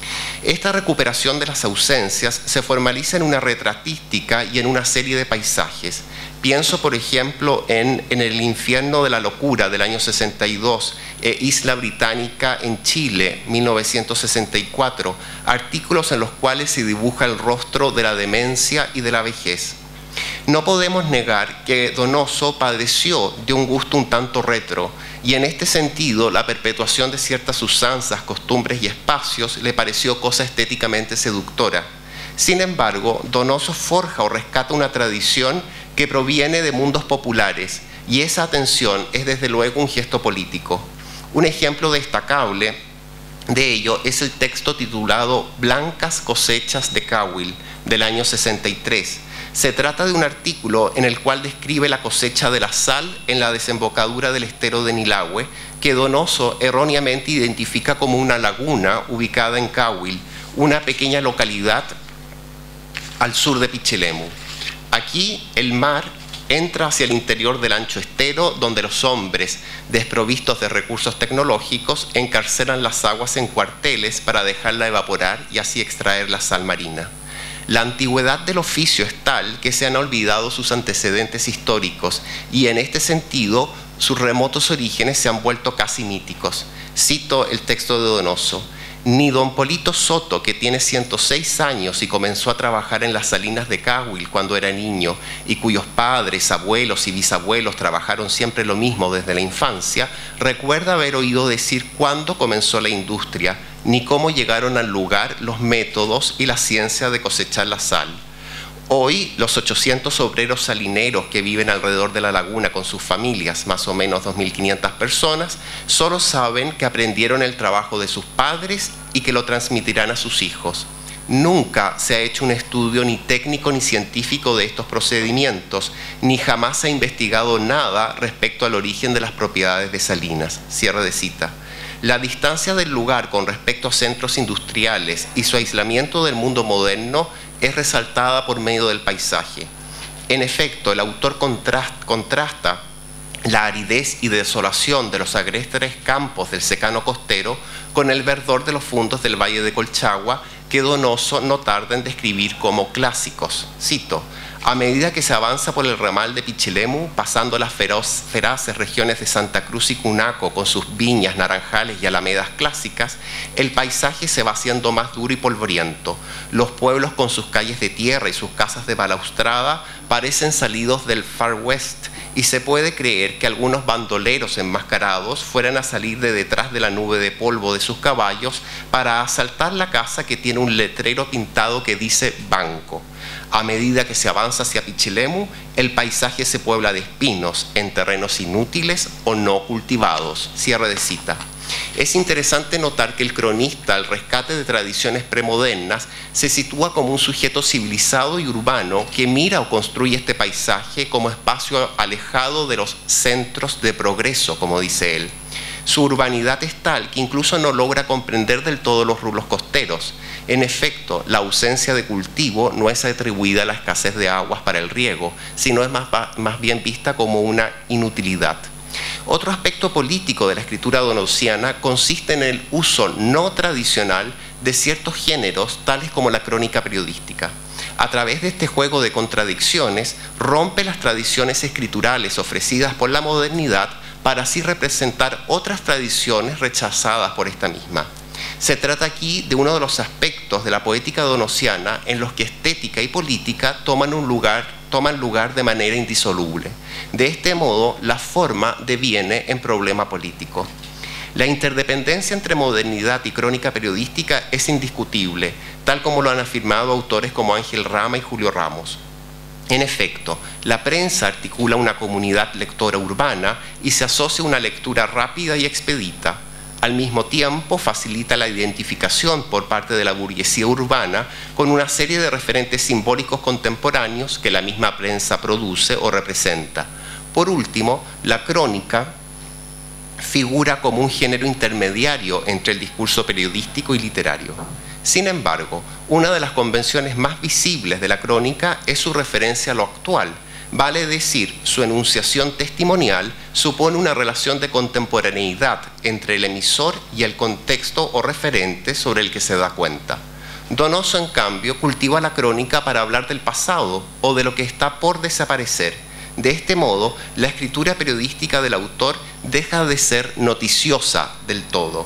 Esta recuperación de las ausencias se formaliza en una retratística y en una serie de paisajes. Pienso, por ejemplo, en, en El infierno de la locura del año sesenta y dos e Isla Británica en Chile, mil novecientos sesenta y cuatro, artículos en los cuales se dibuja el rostro de la demencia y de la vejez. No podemos negar que Donoso padeció de un gusto un tanto retro, y en este sentido la perpetuación de ciertas usanzas, costumbres y espacios le pareció cosa estéticamente seductora. Sin embargo, Donoso forja o rescata una tradición que proviene de mundos populares, y esa atención es desde luego un gesto político. Un ejemplo destacable de ello es el texto titulado Blancas cosechas de Cahuil, del año sesenta y tres. Se trata de un artículo en el cual describe la cosecha de la sal en la desembocadura del estero de Nilahue, que Donoso erróneamente identifica como una laguna ubicada en Cahuil, una pequeña localidad al sur de Pichilemu. Aquí el mar entra hacia el interior del ancho estero, donde los hombres, desprovistos de recursos tecnológicos, encarcelan las aguas en cuarteles para dejarla evaporar y así extraer la sal marina. La antigüedad del oficio es tal que se han olvidado sus antecedentes históricos y en este sentido sus remotos orígenes se han vuelto casi míticos. Cito el texto de Donoso. Ni don Polito Soto, que tiene ciento seis años y comenzó a trabajar en las salinas de Cahuil cuando era niño y cuyos padres, abuelos y bisabuelos trabajaron siempre lo mismo desde la infancia, recuerda haber oído decir cuándo comenzó la industria, ni cómo llegaron al lugar los métodos y la ciencia de cosechar la sal. Hoy, los ochocientos obreros salineros que viven alrededor de la laguna con sus familias, más o menos dos mil quinientas personas, solo saben que aprendieron el trabajo de sus padres y que lo transmitirán a sus hijos. Nunca se ha hecho un estudio ni técnico ni científico de estos procedimientos, ni jamás se ha investigado nada respecto al origen de las propiedades de salinas. Cierre de cita. La distancia del lugar con respecto a centros industriales y su aislamiento del mundo moderno es resaltada por medio del paisaje. En efecto, el autor contrasta, contrasta la aridez y desolación de los agrestes campos del secano costero con el verdor de los fondos del Valle de Colchagua, que Donoso no tarda en describir como clásicos. Cito: a medida que se avanza por el ramal de Pichilemu, pasando las feroz, feraces regiones de Santa Cruz y Cunaco con sus viñas, naranjales y alamedas clásicas, el paisaje se va haciendo más duro y polvoriento. Los pueblos con sus calles de tierra y sus casas de balaustrada parecen salidos del Far West, y se puede creer que algunos bandoleros enmascarados fueran a salir de detrás de la nube de polvo de sus caballos para asaltar la casa que tiene un letrero pintado que dice banco. A medida que se avanza hacia Pichilemu, el paisaje se puebla de espinos en terrenos inútiles o no cultivados. Cierre de cita. Es interesante notar que el cronista, al rescate de tradiciones premodernas, se sitúa como un sujeto civilizado y urbano que mira o construye este paisaje como espacio alejado de los centros de progreso, como dice él. Su urbanidad es tal que incluso no logra comprender del todo los rublos costeros. En efecto, la ausencia de cultivo no es atribuida a la escasez de aguas para el riego, sino es más, más bien vista como una inutilidad. Otro aspecto político de la escritura donosiana consiste en el uso no tradicional de ciertos géneros, tales como la crónica periodística. A través de este juego de contradicciones, rompe las tradiciones escriturales ofrecidas por la modernidad para así representar otras tradiciones rechazadas por esta misma. Se trata aquí de uno de los aspectos de la poética donosiana en los que estética y política toman un lugar, toman lugar de manera indisoluble. De este modo, la forma deviene en problema político. La interdependencia entre modernidad y crónica periodística es indiscutible, tal como lo han afirmado autores como Ángel Rama y Julio Ramos. En efecto, la prensa articula una comunidad lectora urbana y se asocia a una lectura rápida y expedita. Al mismo tiempo, facilita la identificación por parte de la burguesía urbana con una serie de referentes simbólicos contemporáneos que la misma prensa produce o representa. Por último, la crónica figura como un género intermediario entre el discurso periodístico y literario. Sin embargo, una de las convenciones más visibles de la crónica es su referencia a lo actual. Vale decir, su enunciación testimonial supone una relación de contemporaneidad entre el emisor y el contexto o referente sobre el que se da cuenta. Donoso, en cambio, cultiva la crónica para hablar del pasado o de lo que está por desaparecer. De este modo, la escritura periodística del autor deja de ser noticiosa del todo.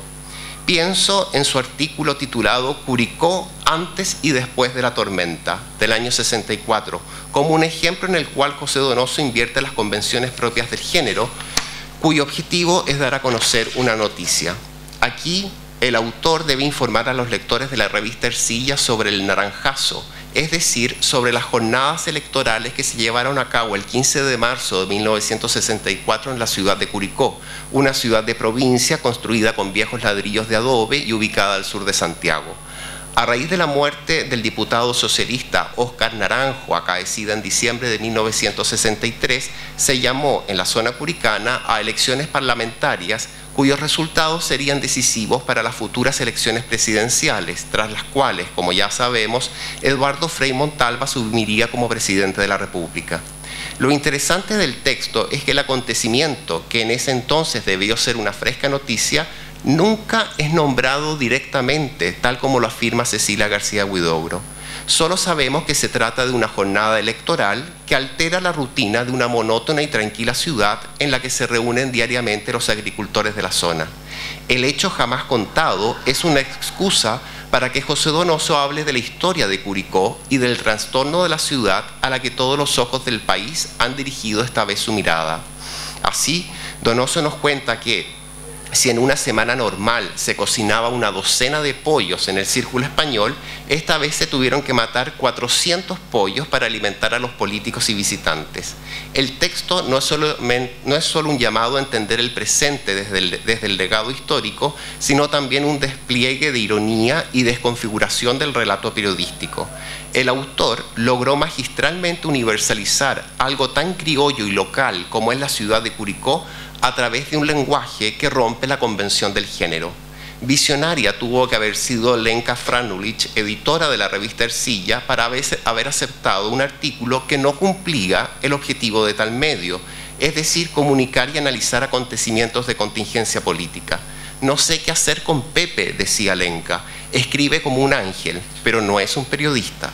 Pienso en su artículo titulado Curicó antes y después de la tormenta, del año sesenta y cuatro, como un ejemplo en el cual José Donoso invierte las convenciones propias del género, cuyo objetivo es dar a conocer una noticia. Aquí, el autor debe informar a los lectores de la revista Ercilla sobre el naranjazo, es decir, sobre las jornadas electorales que se llevaron a cabo el quince de marzo de mil novecientos sesenta y cuatro en la ciudad de Curicó, una ciudad de provincia construida con viejos ladrillos de adobe y ubicada al sur de Santiago. A raíz de la muerte del diputado socialista Óscar Naranjo, acaecida en diciembre de mil novecientos sesenta y tres, se llamó en la zona curicana a elecciones parlamentarias cuyos resultados serían decisivos para las futuras elecciones presidenciales, tras las cuales, como ya sabemos, Eduardo Frei Montalva asumiría como presidente de la República. Lo interesante del texto es que el acontecimiento, que en ese entonces debió ser una fresca noticia, nunca es nombrado directamente, tal como lo afirma Cecilia García Huidobro. Solo sabemos que se trata de una jornada electoral que altera la rutina de una monótona y tranquila ciudad en la que se reúnen diariamente los agricultores de la zona. El hecho jamás contado es una excusa para que José Donoso hable de la historia de Curicó y del trastorno de la ciudad a la que todos los ojos del país han dirigido esta vez su mirada. Así, Donoso nos cuenta que si en una semana normal se cocinaba una docena de pollos en el Círculo Español, esta vez se tuvieron que matar cuatrocientos pollos para alimentar a los políticos y visitantes. El texto no es solo, no es solo un llamado a entender el presente desde el, desde el legado histórico, sino también un despliegue de ironía y desconfiguración del relato periodístico. El autor logró magistralmente universalizar algo tan criollo y local como es la ciudad de Curicó a través de un lenguaje que rompe la convención del género. Visionaria tuvo que haber sido Lenka Franulich, editora de la revista Ercilla, para haber aceptado un artículo que no cumplía el objetivo de tal medio, es decir, comunicar y analizar acontecimientos de contingencia política. No sé qué hacer con Pepe, decía Lenka, escribe como un ángel, pero no es un periodista.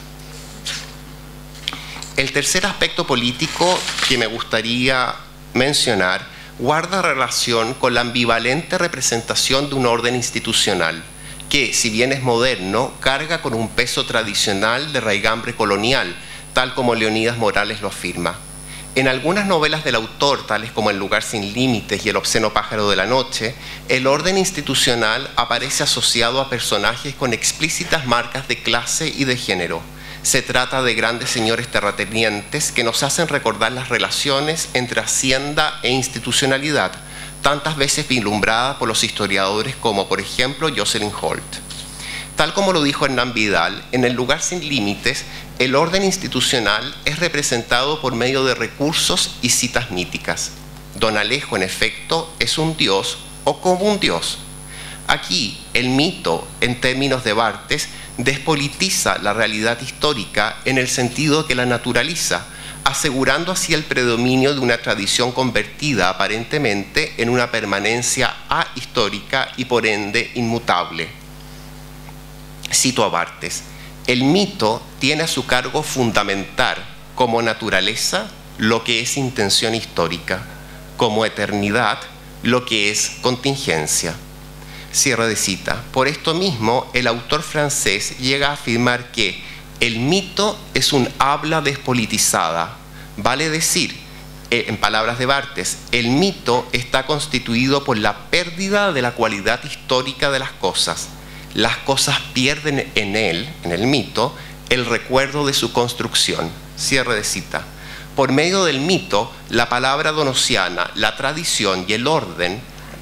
El tercer aspecto político que me gustaría mencionar guarda relación con la ambivalente representación de un orden institucional que, si bien es moderno, carga con un peso tradicional de raigambre colonial, tal como Leonidas Morales lo afirma. En algunas novelas del autor, tales como El lugar sin límites y El obsceno pájaro de la noche, el orden institucional aparece asociado a personajes con explícitas marcas de clase y de género. Se trata de grandes señores terratenientes que nos hacen recordar las relaciones entre hacienda e institucionalidad, tantas veces vislumbradas por los historiadores como, por ejemplo, Jocelyn Holt. Tal como lo dijo Hernán Vidal, en El lugar sin límites, el orden institucional es representado por medio de recursos y citas míticas. Don Alejo, en efecto, es un dios o como un dios. Aquí, el mito, en términos de Barthes, despolitiza la realidad histórica en el sentido que la naturaliza, asegurando así el predominio de una tradición convertida aparentemente en una permanencia ahistórica y por ende inmutable. Cito a Barthes: el mito tiene a su cargo fundamentar como naturaleza lo que es intención histórica, como eternidad lo que es contingencia. Cierre de cita. Por esto mismo, el autor francés llega a afirmar que el mito es un habla despolitizada. Vale decir, en palabras de Barthes, el mito está constituido por la pérdida de la cualidad histórica de las cosas. Las cosas pierden en él, en el mito, el recuerdo de su construcción. Cierre de cita. Por medio del mito, la palabra donosiana, la tradición y el orden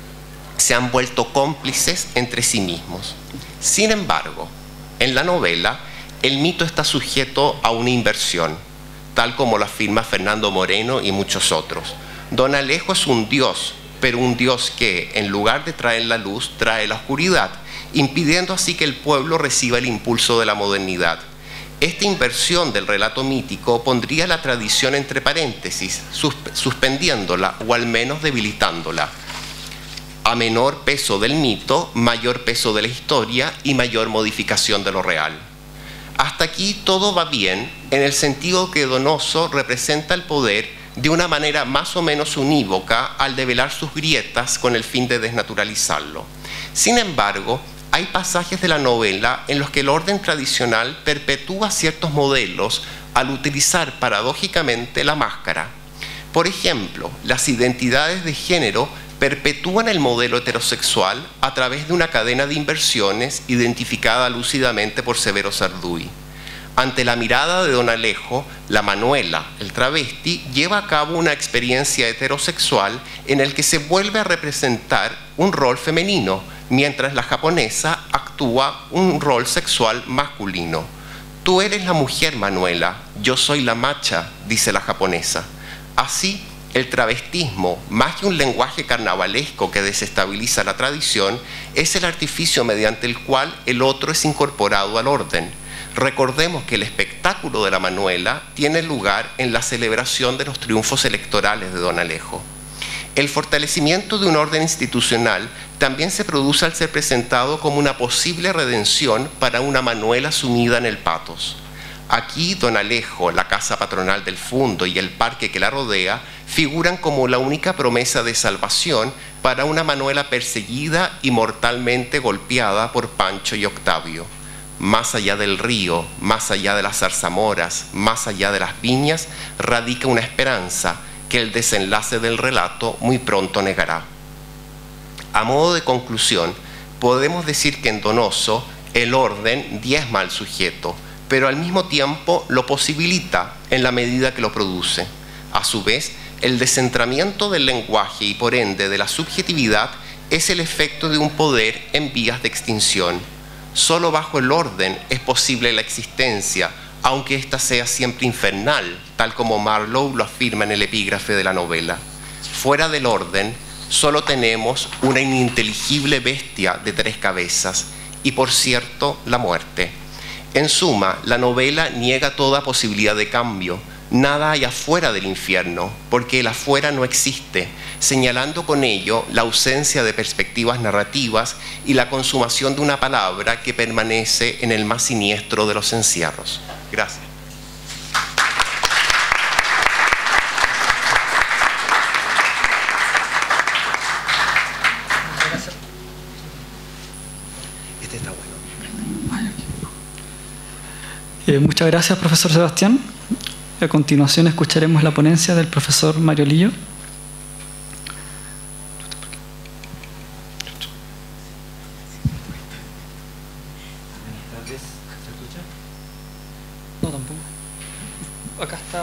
se han vuelto cómplices entre sí mismos. Sin embargo, en la novela, el mito está sujeto a una inversión, tal como lo afirma Fernando Moreno y muchos otros. Don Alejo es un dios, pero un dios que, en lugar de traer la luz, trae la oscuridad, impidiendo así que el pueblo reciba el impulso de la modernidad. Esta inversión del relato mítico pondría la tradición entre paréntesis, suspendiéndola o al menos debilitándola. A menor peso del mito, mayor peso de la historia y mayor modificación de lo real. Hasta aquí todo va bien, en el sentido que Donoso representa el poder de una manera más o menos unívoca al develar sus grietas con el fin de desnaturalizarlo. Sin embargo, hay pasajes de la novela en los que el orden tradicional perpetúa ciertos modelos al utilizar paradójicamente la máscara. Por ejemplo, las identidades de género perpetúan el modelo heterosexual a través de una cadena de inversiones identificada lúcidamente por Severo Sarduy. Ante la mirada de don Alejo, la Manuela, el travesti, lleva a cabo una experiencia heterosexual en el que se vuelve a representar un rol femenino, mientras la japonesa actúa un rol sexual masculino. Tú eres la mujer, Manuela, yo soy la macha, dice la japonesa. Así, el travestismo, más que un lenguaje carnavalesco que desestabiliza la tradición, es el artificio mediante el cual el otro es incorporado al orden. Recordemos que el espectáculo de la Manuela tiene lugar en la celebración de los triunfos electorales de don Alejo. El fortalecimiento de un orden institucional también se produce al ser presentado como una posible redención para una Manuela sumida en el patos. Aquí don Alejo, la casa patronal del Fundo y el parque que la rodea figuran como la única promesa de salvación para una Manuela perseguida y mortalmente golpeada por Pancho y Octavio. Más allá del río, más allá de las zarzamoras, más allá de las viñas, radica una esperanza que el desenlace del relato muy pronto negará. A modo de conclusión, podemos decir que en Donoso el orden diezma al sujeto, pero al mismo tiempo lo posibilita en la medida que lo produce. A su vez, el descentramiento del lenguaje y por ende de la subjetividad es el efecto de un poder en vías de extinción. Solo bajo el orden es posible la existencia, aunque ésta sea siempre infernal, tal como Marlowe lo afirma en el epígrafe de la novela. Fuera del orden, solo tenemos una ininteligible bestia de tres cabezas y, por cierto, la muerte. En suma, la novela niega toda posibilidad de cambio. Nada hay afuera del infierno, porque el afuera no existe, señalando con ello la ausencia de perspectivas narrativas y la consumación de una palabra que permanece en el más siniestro de los encierros. Gracias. Este está bueno. Eh, muchas gracias, profesor Sebastián. A continuación escucharemos la ponencia del profesor Mario Lillo. No, tampoco. Acá está.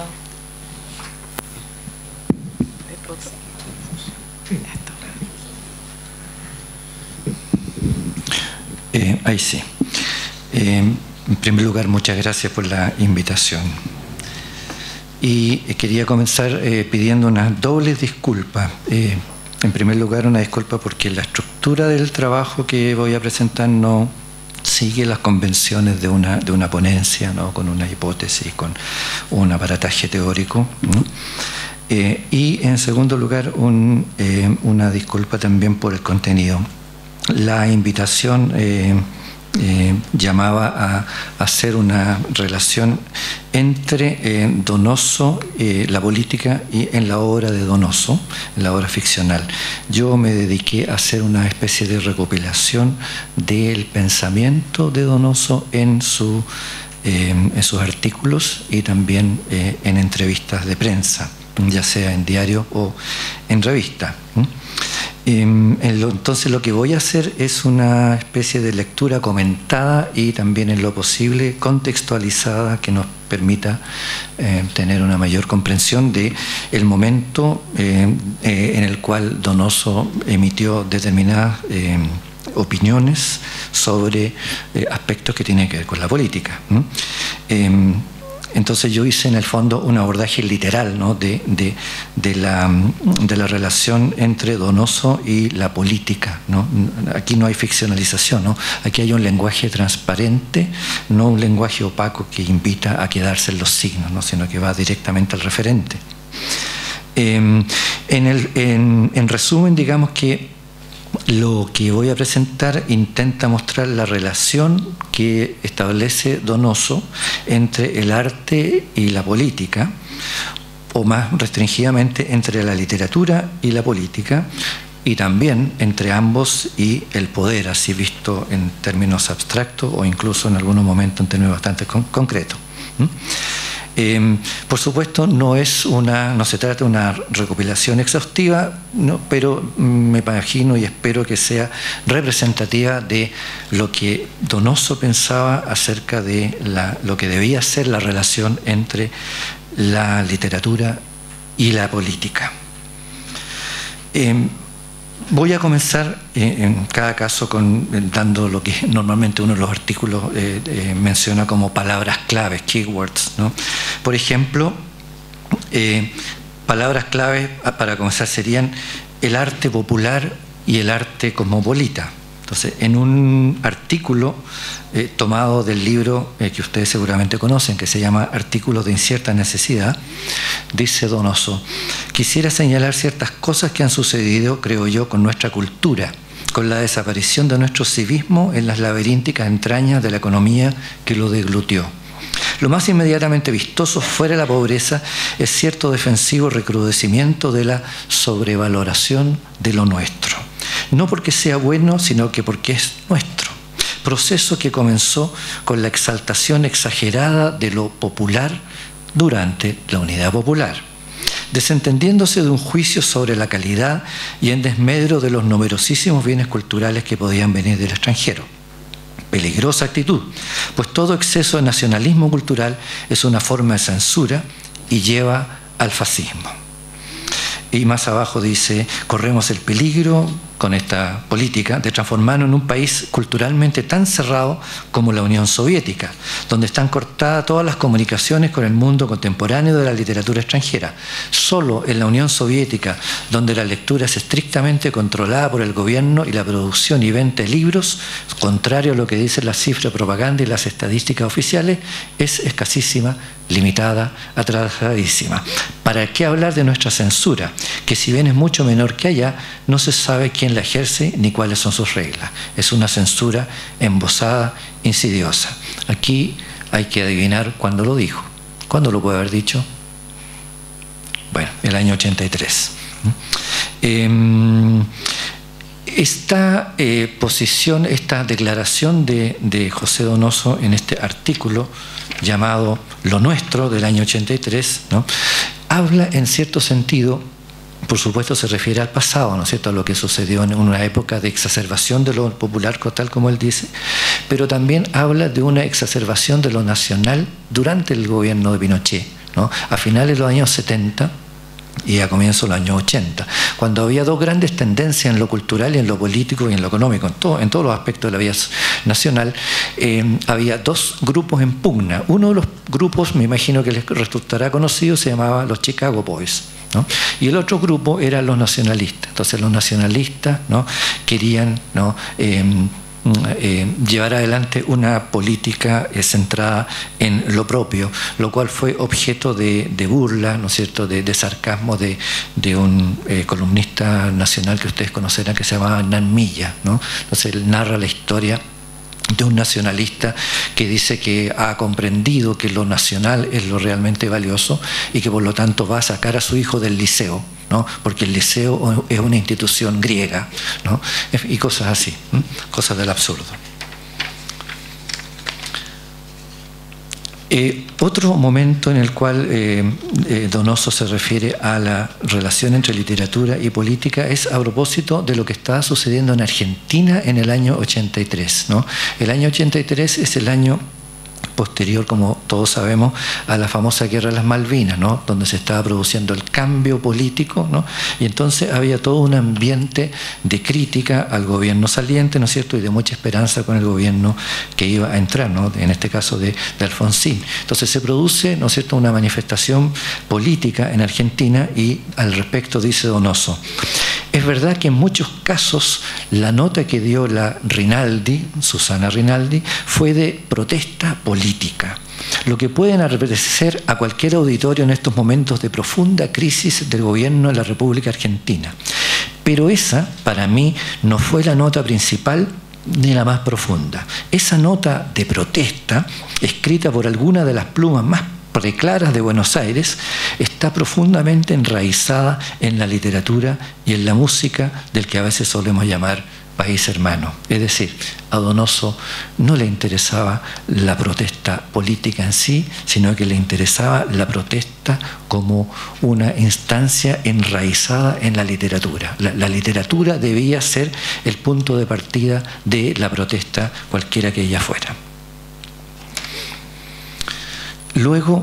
Eh, ahí sí. Eh, en primer lugar, muchas gracias por la invitación. Y quería comenzar eh, pidiendo unas dobles disculpas. Eh, en primer lugar, una disculpa porque la estructura del trabajo que voy a presentar no sigue las convenciones de una, de una ponencia, ¿no? Con una hipótesis, con un aparataje teórico, ¿no? Eh, y en segundo lugar, un, eh, una disculpa también por el contenido. La invitación eh, eh, llamaba a, a hacer una relación entre eh, Donoso, eh, la política, y en la obra de Donoso, en la obra ficcional. Yo me dediqué a hacer una especie de recopilación del pensamiento de Donoso en, su, eh, en sus artículos y también eh, en entrevistas de prensa, ya sea en diario o en revista. Entonces lo que voy a hacer es una especie de lectura comentada y también en lo posible contextualizada que nos permita eh, tener una mayor comprensión de el momento eh, eh, en el cual Donoso emitió determinadas eh, opiniones sobre eh, aspectos que tienen que ver con la política. ¿Mm? Eh, Entonces yo hice en el fondo un abordaje literal, ¿no? de, de, de, la, de la relación entre Donoso y la política, ¿no? Aquí no hay ficcionalización, ¿no? Aquí hay un lenguaje transparente, no un lenguaje opaco que invita a quedarse en los signos, ¿no? Sino que va directamente al referente. Eh, en, el, en, en resumen, digamos que lo que voy a presentar intenta mostrar la relación que establece Donoso entre el arte y la política, o más restringidamente entre la literatura y la política, y también entre ambos y el poder, así visto en términos abstractos o incluso en algunos momentos en términos bastante con concretos. ¿Mm? Eh, por supuesto, no es una, no se trata de una recopilación exhaustiva, ¿no? Pero me imagino y espero que sea representativa de lo que Donoso pensaba acerca de la, lo que debía ser la relación entre la literatura y la política. Eh, Voy a comenzar eh, en cada caso con, eh, dando lo que normalmente uno de los artículos eh, eh, menciona como palabras claves, keywords, ¿no? Por ejemplo, eh, palabras claves para comenzar serían el arte popular y el arte cosmopolita. Entonces, en un artículo eh, tomado del libro eh, que ustedes seguramente conocen, que se llama Artículos de incierta necesidad, dice Donoso: quisiera señalar ciertas cosas que han sucedido, creo yo, con nuestra cultura, con la desaparición de nuestro civismo en las laberínticas entrañas de la economía que lo deglutió. Lo más inmediatamente vistoso fuera de la pobreza es cierto defensivo recrudecimiento de la sobrevaloración de lo nuestro. No porque sea bueno, sino que porque es nuestro. Proceso que comenzó con la exaltación exagerada de lo popular durante la Unidad Popular, desentendiéndose de un juicio sobre la calidad y en desmedro de los numerosísimos bienes culturales que podían venir del extranjero. Peligrosa actitud, pues todo exceso de nacionalismo cultural es una forma de censura y lleva al fascismo. Y más abajo dice: corremos el peligro con esta política de transformarnos en un país culturalmente tan cerrado como la Unión Soviética, donde están cortadas todas las comunicaciones con el mundo contemporáneo de la literatura extranjera. Solo en la Unión Soviética, donde la lectura es estrictamente controlada por el gobierno y la producción y venta de libros, contrario a lo que dicen las cifras de propaganda y las estadísticas oficiales, es escasísima, limitada, atrasadísima. ¿Para qué hablar de nuestra censura? Que si bien es mucho menor que allá, no se sabe quién la ejerce ni cuáles son sus reglas. Es una censura embosada, insidiosa. Aquí hay que adivinar cuándo lo dijo. ¿Cuándo lo puede haber dicho? Bueno, el año ochenta y tres. Eh, esta eh, posición, esta declaración de, de José Donoso en este artículo llamado Lo Nuestro del año ochenta y tres, ¿no?, habla en cierto sentido, por supuesto se refiere al pasado, ¿no es cierto?, a lo que sucedió en una época de exacerbación de lo popular, tal como él dice, pero también habla de una exacerbación de lo nacional durante el gobierno de Pinochet, ¿no?, a finales de los años setenta y a comienzos de los años ochenta, cuando había dos grandes tendencias en lo cultural y en lo político y en lo económico, en, todo, en todos los aspectos de la vida nacional. Eh, había dos grupos en pugna. Uno de los grupos, me imagino que les resultará conocido, se llamaba los Chicago Boys, ¿no?, y el otro grupo eran los nacionalistas. Entonces los nacionalistas, ¿no?, querían, ¿no?, eh, Eh, llevar adelante una política eh, centrada en lo propio, lo cual fue objeto de, de burla, ¿no es cierto?, de, de sarcasmo de, de un eh, columnista nacional que ustedes conocerán, que se llamaba Hernán Milla, ¿no? Entonces él narra la historia de un nacionalista que dice que ha comprendido que lo nacional es lo realmente valioso y que por lo tanto va a sacar a su hijo del liceo, ¿no?, porque el liceo es una institución griega, ¿no?, y cosas así, ¿no?, cosas del absurdo. Eh, otro momento en el cual eh, eh, Donoso se refiere a la relación entre literatura y política es a propósito de lo que estaba sucediendo en Argentina en el año ochenta y tres, ¿no? El año ochenta y tres es el año posterior, como todos sabemos, a la famosa Guerra de las Malvinas, ¿no?, donde se estaba produciendo el cambio político, ¿no?, y entonces había todo un ambiente de crítica al gobierno saliente, ¿no es cierto?, y de mucha esperanza con el gobierno que iba a entrar, ¿no?, en este caso de, de Alfonsín. Entonces se produce, ¿no es cierto?, una manifestación política en Argentina y al respecto dice Donoso: es verdad que en muchos casos la nota que dio la Rinaldi, Susana Rinaldi, fue de protesta política, lo que puede enardecer a cualquier auditorio en estos momentos de profunda crisis del gobierno de la República Argentina. Pero esa, para mí, no fue la nota principal ni la más profunda. Esa nota de protesta, escrita por alguna de las plumas más preclaras de Buenos Aires, está profundamente enraizada en la literatura y en la música del que a veces solemos llamar país hermano. Es decir, a Donoso no le interesaba la protesta política en sí, sino que le interesaba la protesta como una instancia enraizada en la literatura. La, la literatura debía ser el punto de partida de la protesta, cualquiera que ella fuera. Luego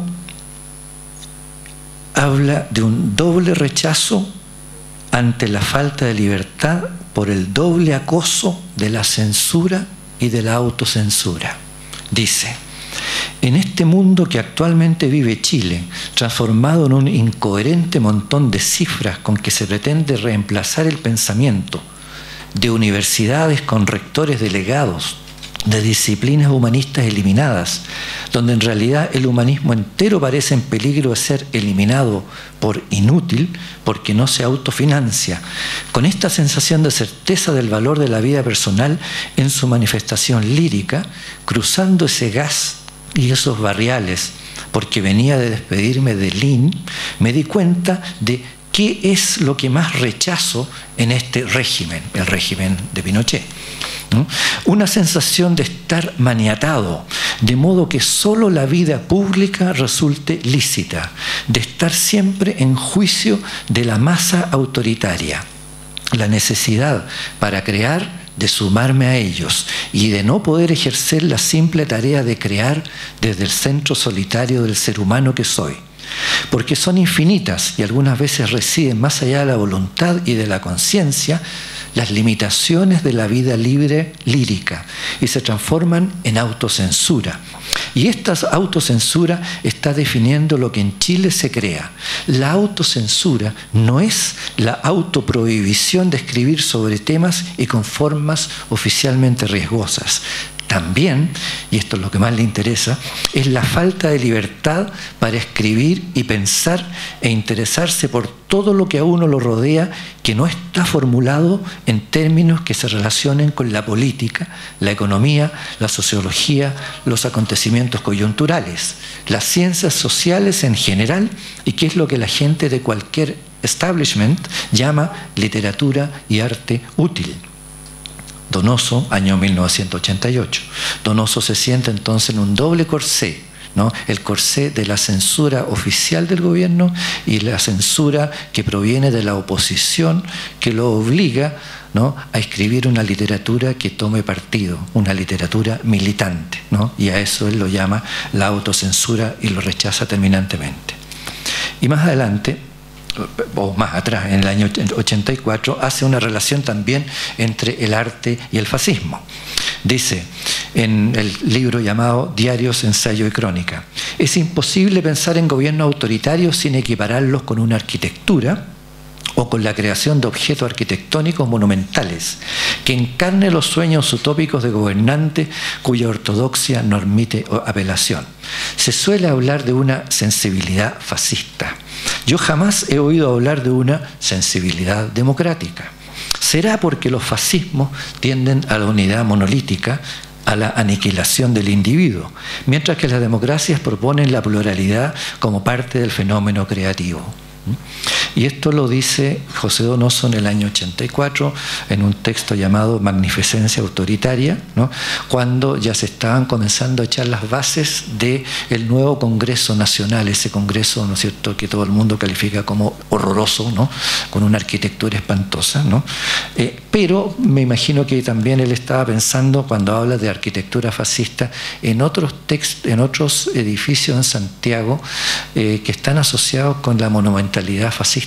habla de un doble rechazo ante la falta de libertad por el doble acoso de la censura y de la autocensura. Dice: en este mundo que actualmente vive Chile, transformado en un incoherente montón de cifras con que se pretende reemplazar el pensamiento, de universidades con rectores delegados, de disciplinas humanistas eliminadas, donde en realidad el humanismo entero parece en peligro de ser eliminado por inútil, porque no se autofinancia, con esta sensación de certeza del valor de la vida personal en su manifestación lírica, cruzando ese gas y esos barriales, porque venía de despedirme de Lin, me di cuenta de qué es lo que más rechazo en este régimen, el régimen de Pinochet. ¿No? Una sensación de estar maniatado, de modo que solo la vida pública resulte lícita, de estar siempre en juicio de la masa autoritaria, la necesidad para crear de sumarme a ellos y de no poder ejercer la simple tarea de crear desde el centro solitario del ser humano que soy, porque son infinitas y algunas veces residen más allá de la voluntad y de la conciencia las limitaciones de la vida libre lírica y se transforman en autocensura. Y esta autocensura está definiendo lo que en Chile se crea. La autocensura no es la autoprohibición de escribir sobre temas y con formas oficialmente riesgosas. También, y esto es lo que más le interesa, es la falta de libertad para escribir y pensar e interesarse por todo lo que a uno lo rodea que no está formulado en términos que se relacionen con la política, la economía, la sociología, los acontecimientos coyunturales, las ciencias sociales en general y que es lo que la gente de cualquier establishment llama literatura y arte útil. Donoso, año mil novecientos ochenta y ocho. Donoso se siente entonces en un doble corsé, ¿no? El corsé de la censura oficial del gobierno y la censura que proviene de la oposición que lo obliga, ¿no?, a escribir una literatura que tome partido, una literatura militante, ¿no? Y a eso él lo llama la autocensura y lo rechaza terminantemente. Y más adelante, o más atrás, en el año ochenta y cuatro, hace una relación también entre el arte y el fascismo. Dice en el libro llamado Diarios, Ensayo y Crónica: es imposible pensar en gobiernos autoritarios sin equipararlos con una arquitectura o con la creación de objetos arquitectónicos monumentales, que encarne los sueños utópicos de gobernantes cuya ortodoxia no admite apelación. Se suele hablar de una sensibilidad fascista. Yo jamás he oído hablar de una sensibilidad democrática. ¿Será porque los fascismos tienden a la unidad monolítica, a la aniquilación del individuo, mientras que las democracias proponen la pluralidad como parte del fenómeno creativo? Y esto lo dice José Donoso en el año ochenta y cuatro en un texto llamado Magnificencia Autoritaria, ¿no?, cuando ya se estaban comenzando a echar las bases del nuevo Congreso Nacional, ese Congreso, ¿no es cierto?, que todo el mundo califica como horroroso, ¿no?, con una arquitectura espantosa, ¿no? Eh, pero me imagino que también él estaba pensando, cuando habla de arquitectura fascista, en otros, text, en otros edificios en Santiago eh, que están asociados con la monumentalidad fascista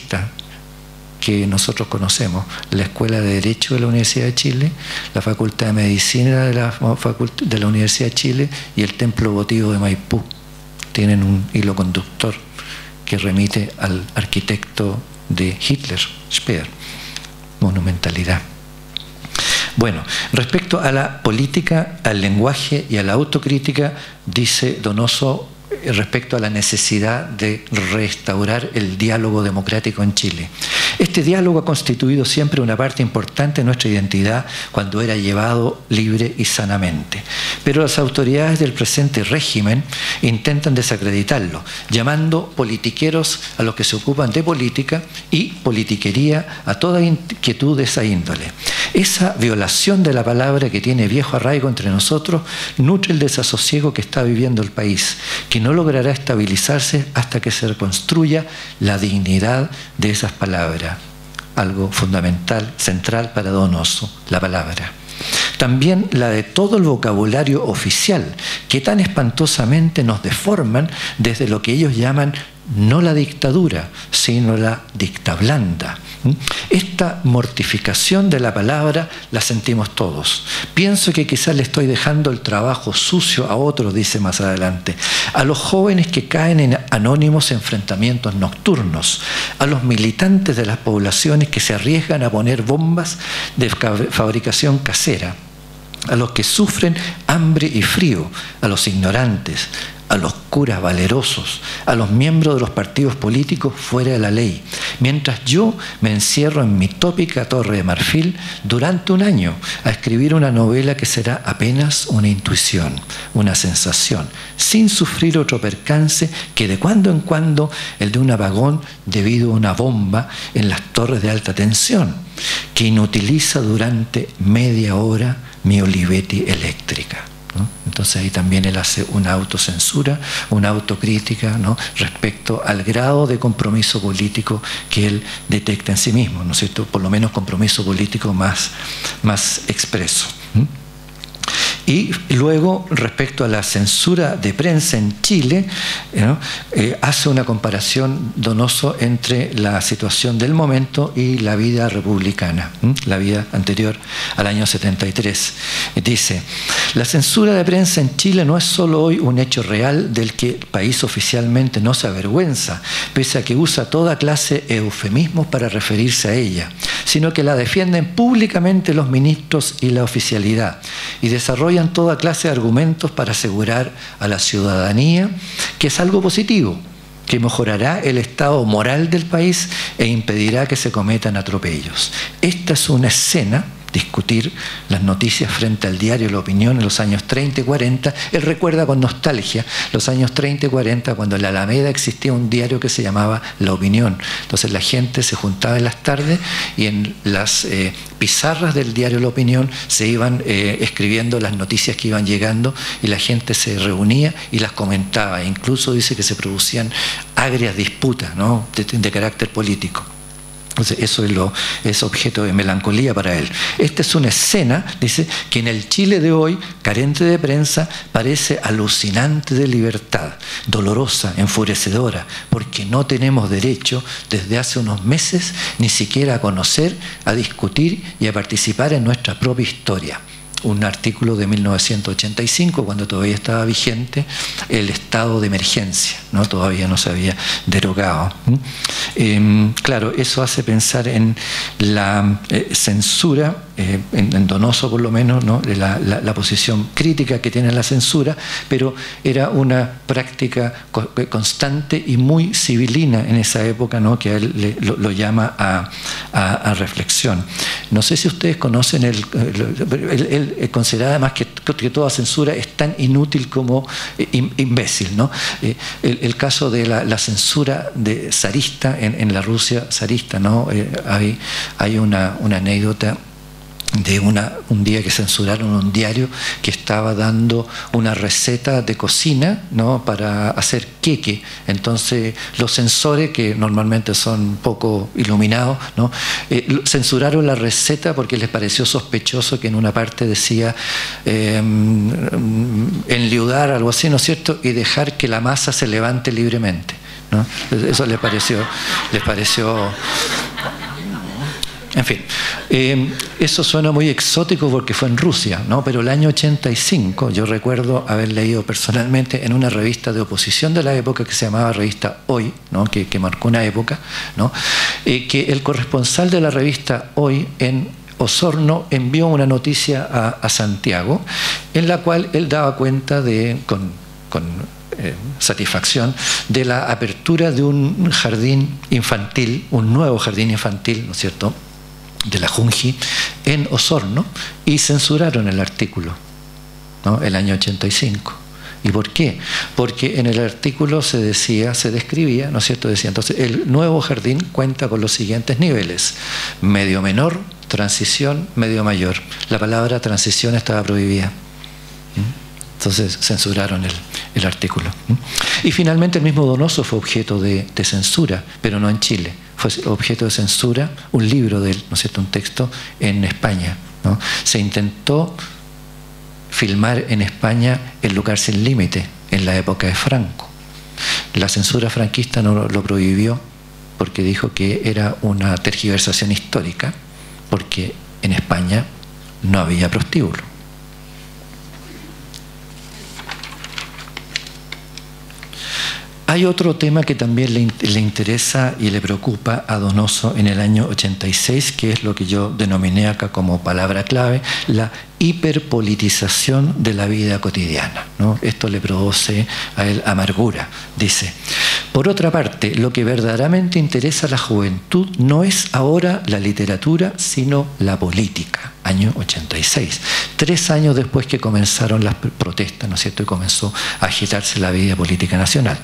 que nosotros conocemos: la Escuela de Derecho de la Universidad de Chile, la Facultad de Medicina de la, de la Universidad de Chile y el Templo Votivo de Maipú. Tienen un hilo conductor que remite al arquitecto de Hitler, Speer. Monumentalidad. Bueno, respecto a la política, al lenguaje y a la autocrítica, dice Donoso respecto a la necesidad de restaurar el diálogo democrático en Chile. Este diálogo ha constituido siempre una parte importante de nuestra identidad cuando era llevado libre y sanamente. Pero las autoridades del presente régimen intentan desacreditarlo, llamando politiqueros a los que se ocupan de política y politiquería a toda inquietud de esa índole. Esa violación de la palabra que tiene viejo arraigo entre nosotros nutre el desasosiego que está viviendo el país, que no logrará estabilizarse hasta que se reconstruya la dignidad de esas palabras. Algo fundamental, central para Donoso, la palabra. También la de todo el vocabulario oficial, que tan espantosamente nos deforman desde lo que ellos llaman no la dictadura, sino la dictablanda. Esta mortificación de la palabra la sentimos todos. Pienso que quizás le estoy dejando el trabajo sucio a otros, dice más adelante, a los jóvenes que caen en anónimos enfrentamientos nocturnos, a los militantes de las poblaciones que se arriesgan a poner bombas de fabricación casera, a los que sufren hambre y frío, a los ignorantes, a los curas valerosos, a los miembros de los partidos políticos fuera de la ley, mientras yo me encierro en mi tópica Torre de Marfil durante un año a escribir una novela que será apenas una intuición, una sensación, sin sufrir otro percance que de cuando en cuando el de un apagón debido a una bomba en las torres de alta tensión, que inutiliza durante media hora mi Olivetti eléctrica. ¿no? Entonces ahí también él hace una autocensura, una autocrítica, ¿no?, respecto al grado de compromiso político que él detecta en sí mismo, ¿no es cierto? Por lo menos compromiso político más, más expreso. ¿Mm? Y luego, respecto a la censura de prensa en Chile, ¿no?, eh, hace una comparación Donoso entre la situación del momento y la vida republicana, ¿m? la vida anterior al año setenta y tres. Dice: la censura de prensa en Chile no es solo hoy un hecho real del que el país oficialmente no se avergüenza, pese a que usa toda clase de eufemismos para referirse a ella, sino que la defienden públicamente los ministros y la oficialidad, y desarrollan toda clase de argumentos para asegurar a la ciudadanía que es algo positivo, que mejorará el estado moral del país e impedirá que se cometan atropellos. Esta es una escena, discutir las noticias frente al diario La Opinión en los años treinta y cuarenta. Él recuerda con nostalgia los años treinta y cuarenta, cuando en la Alameda existía un diario que se llamaba La Opinión. Entonces la gente se juntaba en las tardes y en las eh, pizarras del diario La Opinión se iban eh, escribiendo las noticias que iban llegando, y la gente se reunía y las comentaba. E incluso dice que se producían agrias disputas, ¿no?, de, de carácter político. Entonces eso es, lo, es objeto de melancolía para él. Esta es una escena, dice, que en el Chile de hoy, carente de prensa, parece alucinante de libertad, dolorosa, enfurecedora, porque no tenemos derecho desde hace unos meses ni siquiera a conocer, a discutir y a participar en nuestra propia historia. un artículo de mil novecientos ochenta y cinco, cuando todavía estaba vigente el estado de emergencia, ¿no? Todavía no se había derogado. Eh, claro, eso hace pensar en la eh, censura, eh, en, en Donoso por lo menos, ¿no? la, la, la posición crítica que tiene la censura, pero era una práctica co constante y muy civilina en esa época, ¿no? Que a él le, lo, lo llama a, a, a reflexión. No sé si ustedes conocen, el, él, él considera además que, que toda censura es tan inútil como imbécil, ¿no? Eh, el, el caso de la, la censura de zarista en, en la Rusia zarista, ¿no? Eh, hay, hay una, una anécdota de una, un día que censuraron un diario que estaba dando una receta de cocina, ¿no? Para hacer queque. Entonces los censores, que normalmente son poco iluminados, ¿no? Eh, censuraron la receta porque les pareció sospechoso que en una parte decía eh, enliudar, algo así, ¿no es cierto?, y dejar que la masa se levante libremente, ¿no? Eso les pareció, les pareció En fin, eh, eso suena muy exótico porque fue en Rusia, ¿no? Pero el año ochenta y cinco, yo recuerdo haber leído personalmente en una revista de oposición de la época que se llamaba Revista Hoy, ¿no? que, que marcó una época, ¿no? Eh, que el corresponsal de la revista Hoy en Osorno envió una noticia a, a Santiago, en la cual él daba cuenta de, con, con eh, satisfacción, de la apertura de un jardín infantil, un nuevo jardín infantil, ¿no es cierto?, de la Junji en Osorno, y censuraron el artículo, ¿no?, el año ochenta y cinco. ¿Y por qué? Porque en el artículo se decía, se describía, ¿no es cierto?, decía, entonces, el nuevo jardín cuenta con los siguientes niveles: medio menor, transición, medio mayor. La palabra transición estaba prohibida. Entonces censuraron el, el artículo. Y finalmente el mismo Donoso fue objeto de, de censura, pero no en Chile. Fue objeto de censura un libro de él, ¿no es cierto?, un texto en España, ¿no? Se intentó filmar en España El lugar sin límite en la época de Franco. La censura franquista no lo, lo prohibió porque dijo que era una tergiversación histórica, porque en España no había prostíbulo. Hay otro tema que también le, le interesa y le preocupa a Donoso en el año ochenta y seis, que es lo que yo denominé acá como palabra clave, la hiperpolitización de la vida cotidiana, ¿no? Esto le produce a él amargura. Dice: por otra parte, lo que verdaderamente interesa a la juventud no es ahora la literatura, sino la política. Año ochenta y seis, tres años después que comenzaron las protestas, ¿no es cierto?, y comenzó a agitarse la vida política nacional.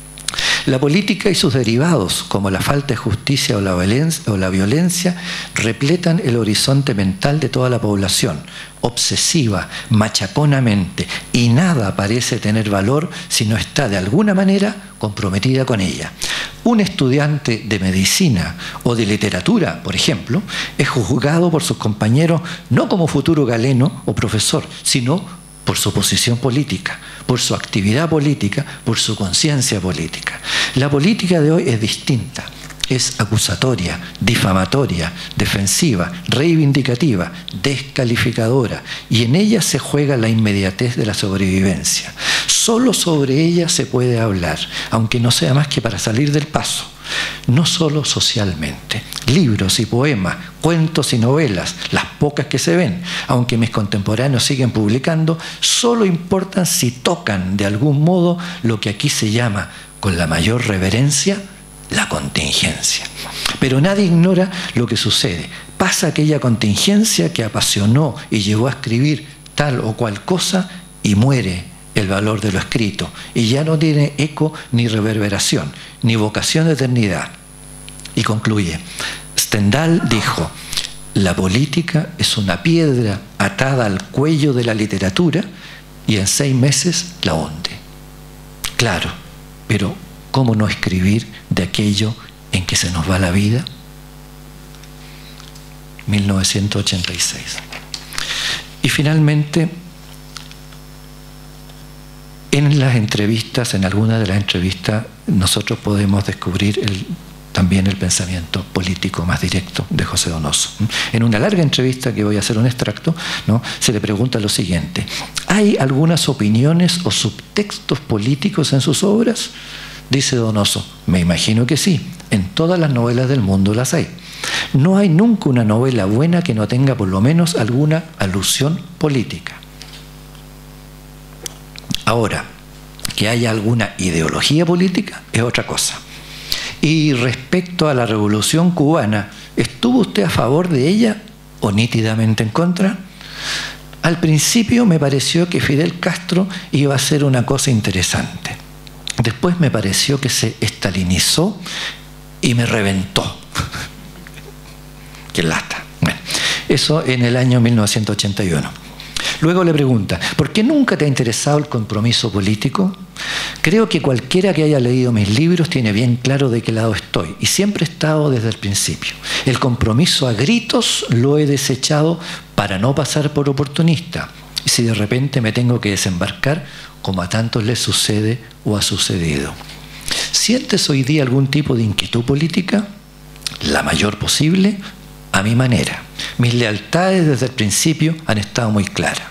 La política y sus derivados, como la falta de justicia o la violencia, o la violencia, repletan el horizonte mental de toda la población, obsesiva, machaconamente, y nada parece tener valor si no está de alguna manera comprometida con ella. Un estudiante de medicina o de literatura, por ejemplo, es juzgado por sus compañeros no como futuro galeno o profesor, sino por su posición política, por su actividad política, por su conciencia política. La política de hoy es distinta, es acusatoria, difamatoria, defensiva, reivindicativa, descalificadora, y en ella se juega la inmediatez de la sobrevivencia. Solo sobre ella se puede hablar, aunque no sea más que para salir del paso. No solo socialmente. Libros y poemas, cuentos y novelas, las pocas que se ven, aunque mis contemporáneos siguen publicando, solo importan si tocan de algún modo lo que aquí se llama, con la mayor reverencia, la contingencia. Pero nadie ignora lo que sucede. Pasa aquella contingencia que apasionó y llevó a escribir tal o cual cosa, y muere el valor de lo escrito, y ya no tiene eco ni reverberación, ni vocación de eternidad. Y concluye: Stendhal dijo: la política es una piedra atada al cuello de la literatura y en seis meses la hunde. Claro, pero ¿cómo no escribir de aquello en que se nos va la vida? mil novecientos ochenta y seis. Y finalmente, en las entrevistas, en algunas de las entrevistas, nosotros podemos descubrir el, también el pensamiento político más directo de José Donoso. En una larga entrevista, que voy a hacer un extracto, ¿no?, se le pregunta lo siguiente: ¿hay algunas opiniones o subtextos políticos en sus obras? Dice Donoso: me imagino que sí, en todas las novelas del mundo las hay. No hay nunca una novela buena que no tenga por lo menos alguna alusión política. Ahora, que haya alguna ideología política es otra cosa. Y respecto a la Revolución Cubana, ¿estuvo usted a favor de ella o nítidamente en contra? Al principio me pareció que Fidel Castro iba a ser una cosa interesante. Después me pareció que se estalinizó y me reventó. Qué lata. Bueno, eso en el año mil novecientos ochenta y uno. Luego le pregunta: ¿por qué nunca te ha interesado el compromiso político? Creo que cualquiera que haya leído mis libros tiene bien claro de qué lado estoy, y siempre he estado desde el principio. El compromiso a gritos lo he desechado para no pasar por oportunista. Y si de repente me tengo que desembarcar, como a tantos les sucede o ha sucedido. ¿Sientes hoy día algún tipo de inquietud política? La mayor posible, a mi manera. Mis lealtades desde el principio han estado muy claras.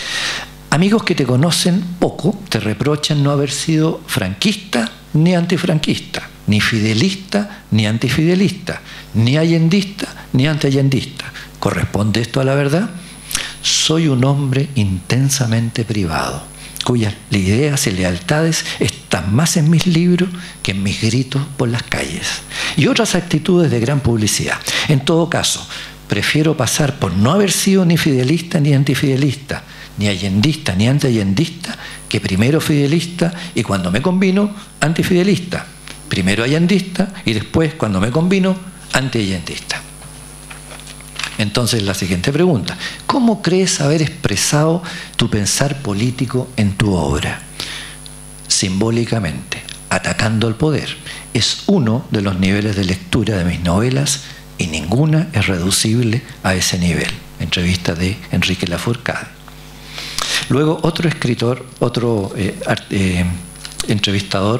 Amigos que te conocen poco te reprochan no haber sido franquista ni antifranquista, ni fidelista ni antifidelista, ni allendista ni antiallendista. ¿Corresponde esto a la verdad? Soy un hombre intensamente privado, cuyas ideas y lealtades están más en mis libros que en mis gritos por las calles, y otras actitudes de gran publicidad. En todo caso, prefiero pasar por no haber sido ni fidelista ni antifidelista, ni allendista ni antiallendista, que primero fidelista y cuando me convino antifidelista, primero allendista y después, cuando me convino, antiallendista. Entonces, la siguiente pregunta: ¿cómo crees haber expresado tu pensar político en tu obra? Simbólicamente, atacando al poder. Es uno de los niveles de lectura de mis novelas y ninguna es reducible a ese nivel. Entrevista de Enrique Lafourcade. Luego, otro escritor, otro eh, eh, entrevistador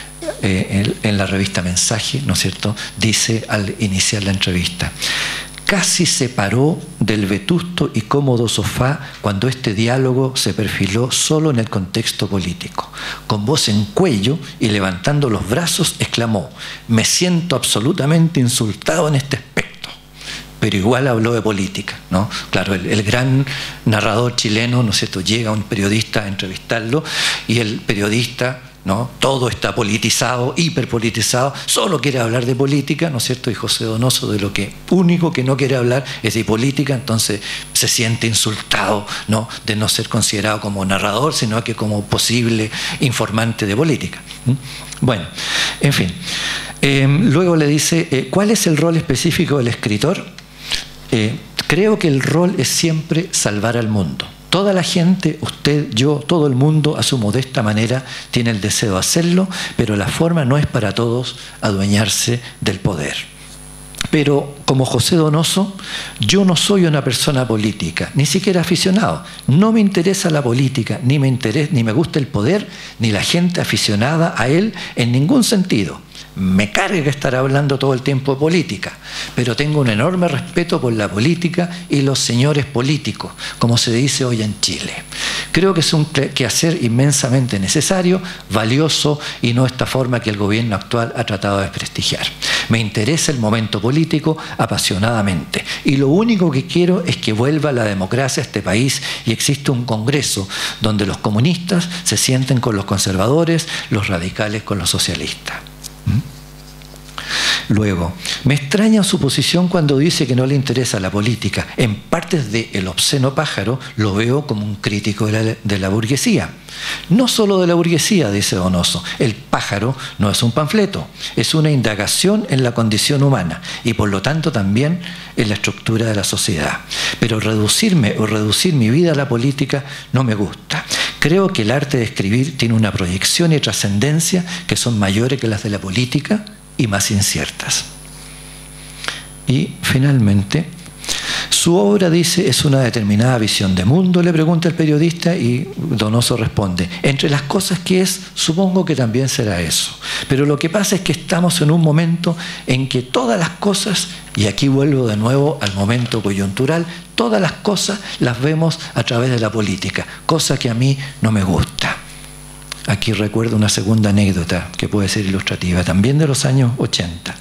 eh, en, en la revista Mensaje, ¿no es cierto?, dice al iniciar la entrevista: casi se paró del vetusto y cómodo sofá cuando este diálogo se perfiló solo en el contexto político. Con voz en cuello y levantando los brazos, exclamó: me siento absolutamente insultado en este aspecto. Pero igual habló de política, ¿no? Claro, el, el gran narrador chileno, ¿no es cierto?, llega un periodista a entrevistarlo y el periodista, ¿no?, todo está politizado, hiperpolitizado, solo quiere hablar de política, ¿no es cierto? Y José Donoso de lo que único que no quiere hablar es de política, entonces se siente insultado, ¿no?, de no ser considerado como narrador, sino que como posible informante de política. ¿Mm? Bueno, en fin. Eh, luego le dice: eh, ¿cuál es el rol específico del escritor? Eh, creo que el rol es siempre salvar al mundo. Toda la gente, usted, yo, todo el mundo, a su modesta manera, tiene el deseo de hacerlo, pero la forma no es para todos adueñarse del poder. Pero como José Donoso, yo no soy una persona política, ni siquiera aficionado. No me interesa la política, ni me interesa, ni me gusta el poder, ni la gente aficionada a él en ningún sentido. Me carga estar hablando todo el tiempo de política, pero tengo un enorme respeto por la política y los señores políticos, como se dice hoy en Chile. Creo que es un quehacer inmensamente necesario, valioso, y no esta forma que el gobierno actual ha tratado de desprestigiar. Me interesa el momento político apasionadamente, y lo único que quiero es que vuelva la democracia a este país y exista un Congreso donde los comunistas se sienten con los conservadores, los radicales con los socialistas. Luego, me extraña su posición cuando dice que no le interesa la política. En partes de El obsceno pájaro lo veo como un crítico de la, de la burguesía. No solo de la burguesía, dice Donoso. El pájaro no es un panfleto, es una indagación en la condición humana y por lo tanto también en la estructura de la sociedad. Pero reducirme o reducir mi vida a la política no me gusta. Creo que el arte de escribir tiene una proyección y trascendencia que son mayores que las de la política y más inciertas. Y finalmente, Su obra, dice, es una determinada visión de mundo, le pregunta el periodista, y Donoso responde, entre las cosas que es, supongo que también será eso. Pero lo que pasa es que estamos en un momento en que todas las cosas, y aquí vuelvo de nuevo al momento coyuntural, todas las cosas las vemos a través de la política, cosa que a mí no me gusta. Aquí recuerdo una segunda anécdota que puede ser ilustrativa, también de los años ochenta.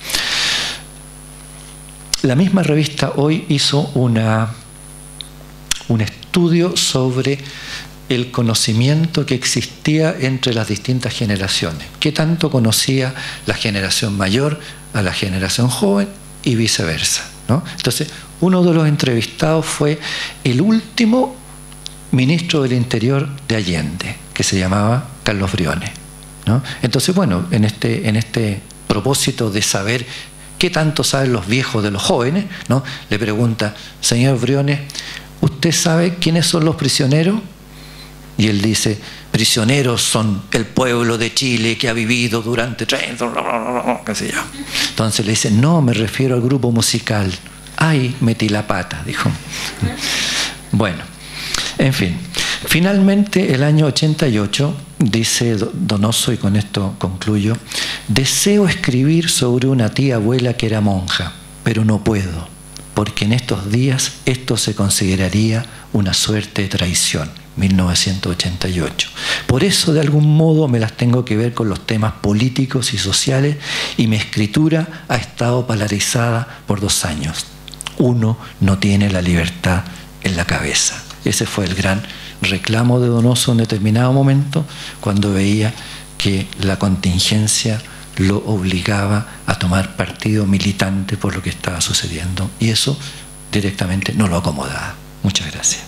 La misma revista Hoy hizo una, un estudio sobre el conocimiento que existía entre las distintas generaciones. ¿Qué tanto conocía la generación mayor a la generación joven y viceversa, ¿no? Entonces, uno de los entrevistados fue el último ministro del Interior de Allende, que se llamaba Carlos Briones, ¿no? Entonces, bueno, en este, en este propósito de saber qué tanto saben los viejos de los jóvenes, ¿no?, le pregunta, señor Briones, ¿usted sabe quiénes son los prisioneros? Y él dice, prisioneros son el pueblo de Chile que ha vivido durante treinta, qué sé yo. Entonces le dice, no, me refiero al grupo musical. Ay, metí la pata, dijo. Bueno, en fin. Finalmente, el año ochenta y ocho, dice Donoso, y con esto concluyo, deseo escribir sobre una tía abuela que era monja, pero no puedo, porque en estos días esto se consideraría una suerte de traición. mil novecientos ochenta y ocho. Por eso, de algún modo, me las tengo que ver con los temas políticos y sociales, y mi escritura ha estado polarizada por dos años. Uno no tiene la libertad en la cabeza. Ese fue el gran reclamo de Donoso en determinado momento, cuando veía que la contingencia lo obligaba a tomar partido militante por lo que estaba sucediendo, y eso directamente no lo acomodaba. Muchas gracias.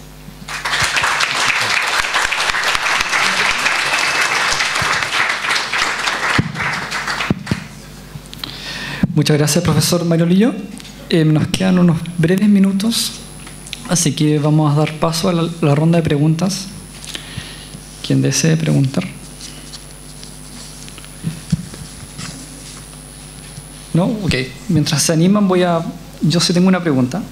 Muchas gracias, profesor Mario Lillo. Eh, nos quedan unos breves minutos, así que vamos a dar paso a la, la ronda de preguntas. Quien desee preguntar. ¿No? Ok. Mientras se animan, voy a... Yo sí tengo una pregunta.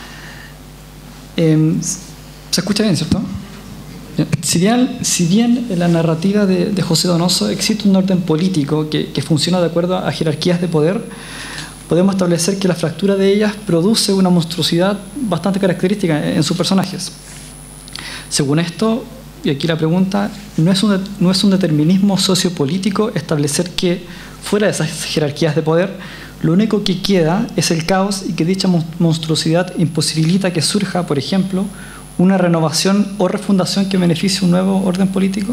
Eh, ¿Se escucha bien, cierto? Si bien, si bien en la narrativa de, de José Donoso existe un orden político que, que funciona de acuerdo a jerarquías de poder, podemos establecer que la fractura de ellas produce una monstruosidad bastante característica en, en sus personajes. Según esto, y aquí la pregunta, ¿no es un, no es un determinismo sociopolítico establecer que fuera de esas jerarquías de poder lo único que queda es el caos, y que dicha monstruosidad imposibilita que surja, por ejemplo, una renovación o refundación que beneficie un nuevo orden político?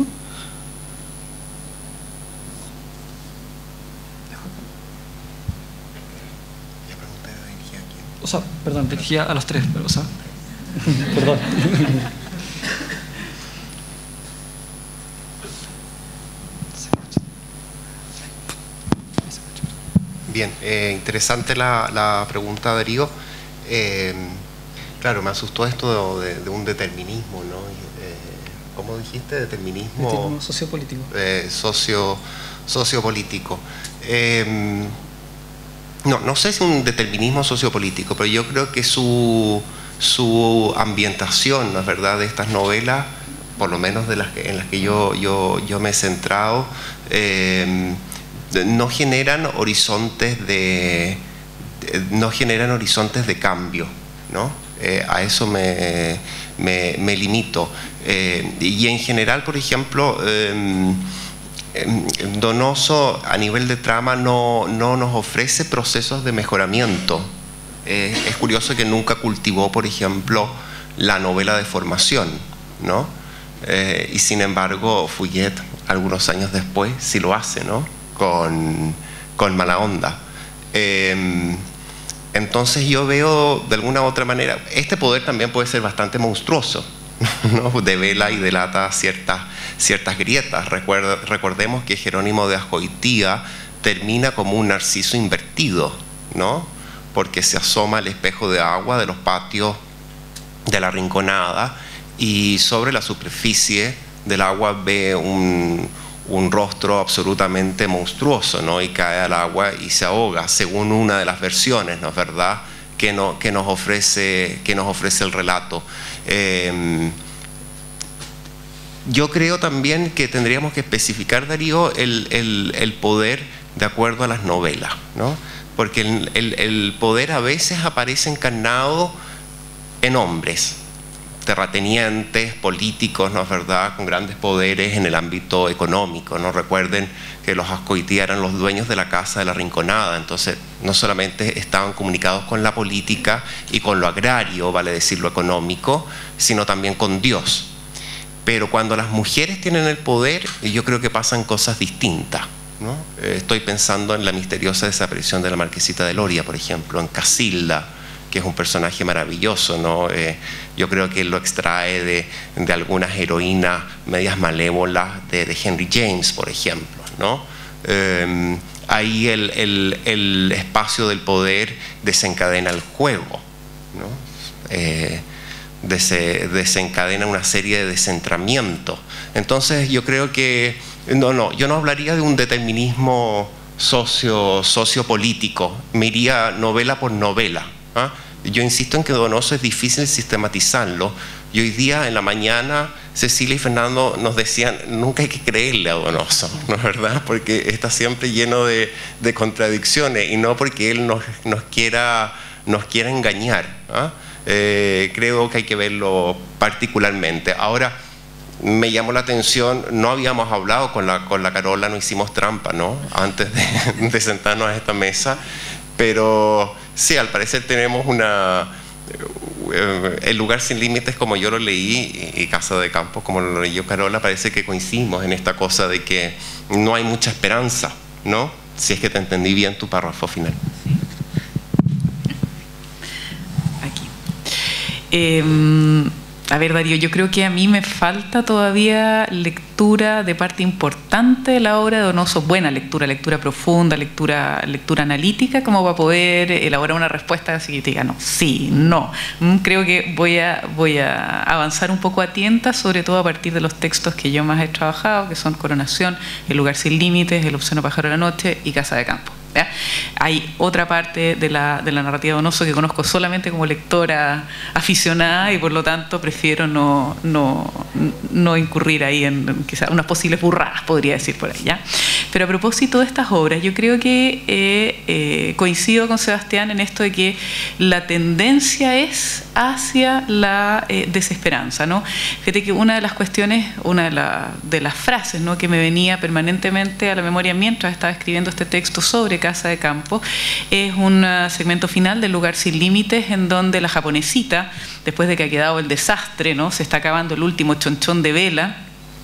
O sea, perdón, dirigía a los tres, pero, o sea, perdón. Bien, eh, interesante la, la pregunta, Darío. Eh, Claro, me asustó esto de, de un determinismo, ¿no? Eh, ¿Cómo dijiste? Determinismo, determinismo sociopolítico. Eh, socio, sociopolítico. Eh, no, no sé si un determinismo sociopolítico, pero yo creo que su, su ambientación, ¿no es verdad?, de estas novelas, por lo menos de las que, en las que yo, yo, yo me he centrado, eh, no generan horizontes de, de no generan horizontes de cambio, ¿no? Eh, a eso me, me, me limito. Eh, y en general, por ejemplo, eh, Donoso a nivel de trama no, no nos ofrece procesos de mejoramiento. Eh, es curioso que nunca cultivó, por ejemplo, la novela de formación, ¿no? Eh, y sin embargo, Fouillet, algunos años después, sí lo hace, ¿no? Con, con Mala Onda. Eh, Entonces yo veo de alguna u otra manera, este poder también puede ser bastante monstruoso, ¿no? Devela y delata ciertas, ciertas grietas. Recuerda, recordemos que Jerónimo de Azcoitía termina como un narciso invertido, ¿no? Porque se asoma al espejo de agua de los patios de la Rinconada, y sobre la superficie del agua ve un... un rostro absolutamente monstruoso, ¿no? Y cae al agua y se ahoga, según una de las versiones, ¿no es verdad?, que, no, que, nos, ofrece, que nos ofrece el relato. Eh, yo creo también que tendríamos que especificar, Darío, el, el, el poder de acuerdo a las novelas, ¿no? Porque el, el, el poder a veces aparece encarnado en hombres, terratenientes, políticos, ¿no es verdad?, con grandes poderes en el ámbito económico, ¿no? Recuerden que los Azcoitía eran los dueños de la casa de la Rinconada, entonces no solamente estaban comunicados con la política y con lo agrario, vale decir lo económico, sino también con Dios. Pero cuando las mujeres tienen el poder, yo creo que pasan cosas distintas, ¿no? Estoy pensando en la misteriosa desaparición de la Marquesita de Loria, por ejemplo, en Casilda, que es un personaje maravilloso, ¿no? Eh, yo creo que él lo extrae de, de algunas heroínas medias malévolas de, de Henry James, por ejemplo, ¿no? Eh, ahí el, el, el espacio del poder desencadena el juego, ¿no? Eh, dese, desencadena una serie de descentramientos. Entonces yo creo que, no, no, yo no hablaría de un determinismo socio, sociopolítico, me iría novela por novela. ¿Ah? Yo insisto en que Donoso es difícil sistematizarlo, y hoy día en la mañana Cecilia y Fernando nos decían, nunca hay que creerle a Donoso, ¿no es verdad? Porque está siempre lleno de, de contradicciones, y no porque él nos, nos, quiera, nos quiera engañar. ¿Ah? Eh, creo que hay que verlo particularmente. Ahora, me llamó la atención, no habíamos hablado con la, con la Carola, no hicimos trampa, ¿no? Antes de, de sentarnos a esta mesa, pero sí, al parecer tenemos una... El lugar sin límites, como yo lo leí, y Casa de Campo, como lo leyó Carola, parece que coincidimos en esta cosa de que no hay mucha esperanza, ¿no? Si es que te entendí bien tu párrafo final. Aquí. Eh, A ver, Darío, yo creo que a mí me falta todavía lectura de parte importante de la obra de Donoso, buena lectura, lectura profunda, lectura, lectura analítica, como para poder elaborar una respuesta así que te diga, no, sí, no. Creo que voy a, voy a avanzar un poco a tientas, sobre todo a partir de los textos que yo más he trabajado, que son Coronación, El lugar sin límites, El obsceno pájaro de la noche y Casa de Campo. ¿Ya? Hay otra parte de la, de la narrativa de Donoso que conozco solamente como lectora aficionada, y por lo tanto prefiero no, no, no incurrir ahí en quizás unas posibles burradas, podría decir por ahí, ¿ya? Pero a propósito de estas obras, yo creo que eh, eh, coincido con Sebastián en esto de que la tendencia es hacia la eh, desesperanza, ¿no? Fíjate que una de las cuestiones, una de, la, de las frases, ¿no?, que me venía permanentemente a la memoria mientras estaba escribiendo este texto sobre Casa de Campo, es un segmento final del Lugar sin límites, en donde la japonesita, después de que ha quedado el desastre, ¿no?, se está acabando el último chonchón de vela,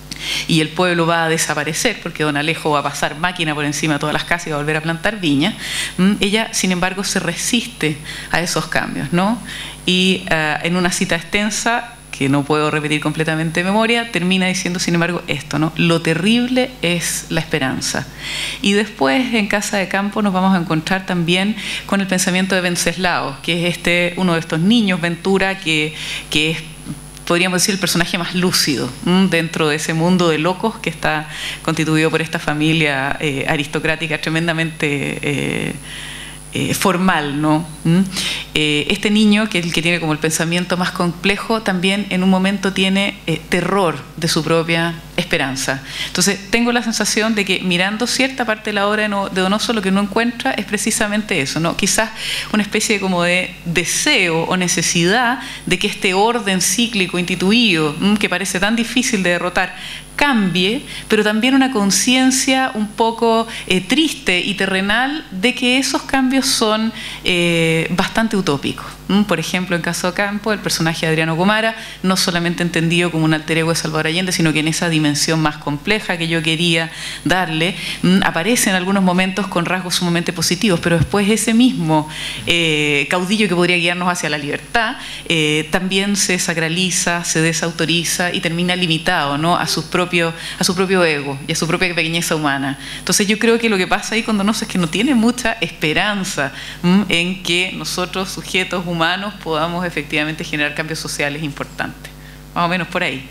y el pueblo va a desaparecer porque don Alejo va a pasar máquina por encima de todas las casas y va a volver a plantar viña. Ella, sin embargo, se resiste a esos cambios, ¿no? Y uh, en una cita extensa, que no puedo repetir completamente de memoria, termina diciendo, sin embargo, esto, ¿no? Lo terrible es la esperanza. Y después, en Casa de Campo, nos vamos a encontrar también con el pensamiento de Venceslao, que es este, uno de estos niños, Ventura, que, que es, podríamos decir, el personaje más lúcido ¿m? dentro de ese mundo de locos que está constituido por esta familia eh, aristocrática tremendamente eh, eh, formal, ¿no? ¿Mm? Eh, este niño, que es el que tiene como el pensamiento más complejo, también en un momento tiene eh, terror de su propia esperanza. Entonces tengo la sensación de que mirando cierta parte de la obra de Donoso, lo que uno encuentra es precisamente eso, ¿no? Quizás una especie como de deseo o necesidad de que este orden cíclico instituido, ¿m? que parece tan difícil de derrotar, cambie, pero también una conciencia un poco eh, triste y terrenal de que esos cambios son eh, bastante utópicos. ¿Mm? Por ejemplo, en Casa de Campo, el personaje de Adriano Gomara, no solamente entendido como un alter ego de Salvador Allende, sino que en esa dimensión más compleja que yo quería darle, ¿m? aparece en algunos momentos con rasgos sumamente positivos, pero después ese mismo eh, caudillo que podría guiarnos hacia la libertad, eh, también se sacraliza, se desautoriza y termina limitado, ¿no?, a sus propios a su propio ego y a su propia pequeñeza humana. Entonces yo creo que lo que pasa ahí con Donoso es que no tiene mucha esperanza ¿m? en que nosotros, sujetos humanos, podamos efectivamente generar cambios sociales importantes. Más o menos por ahí.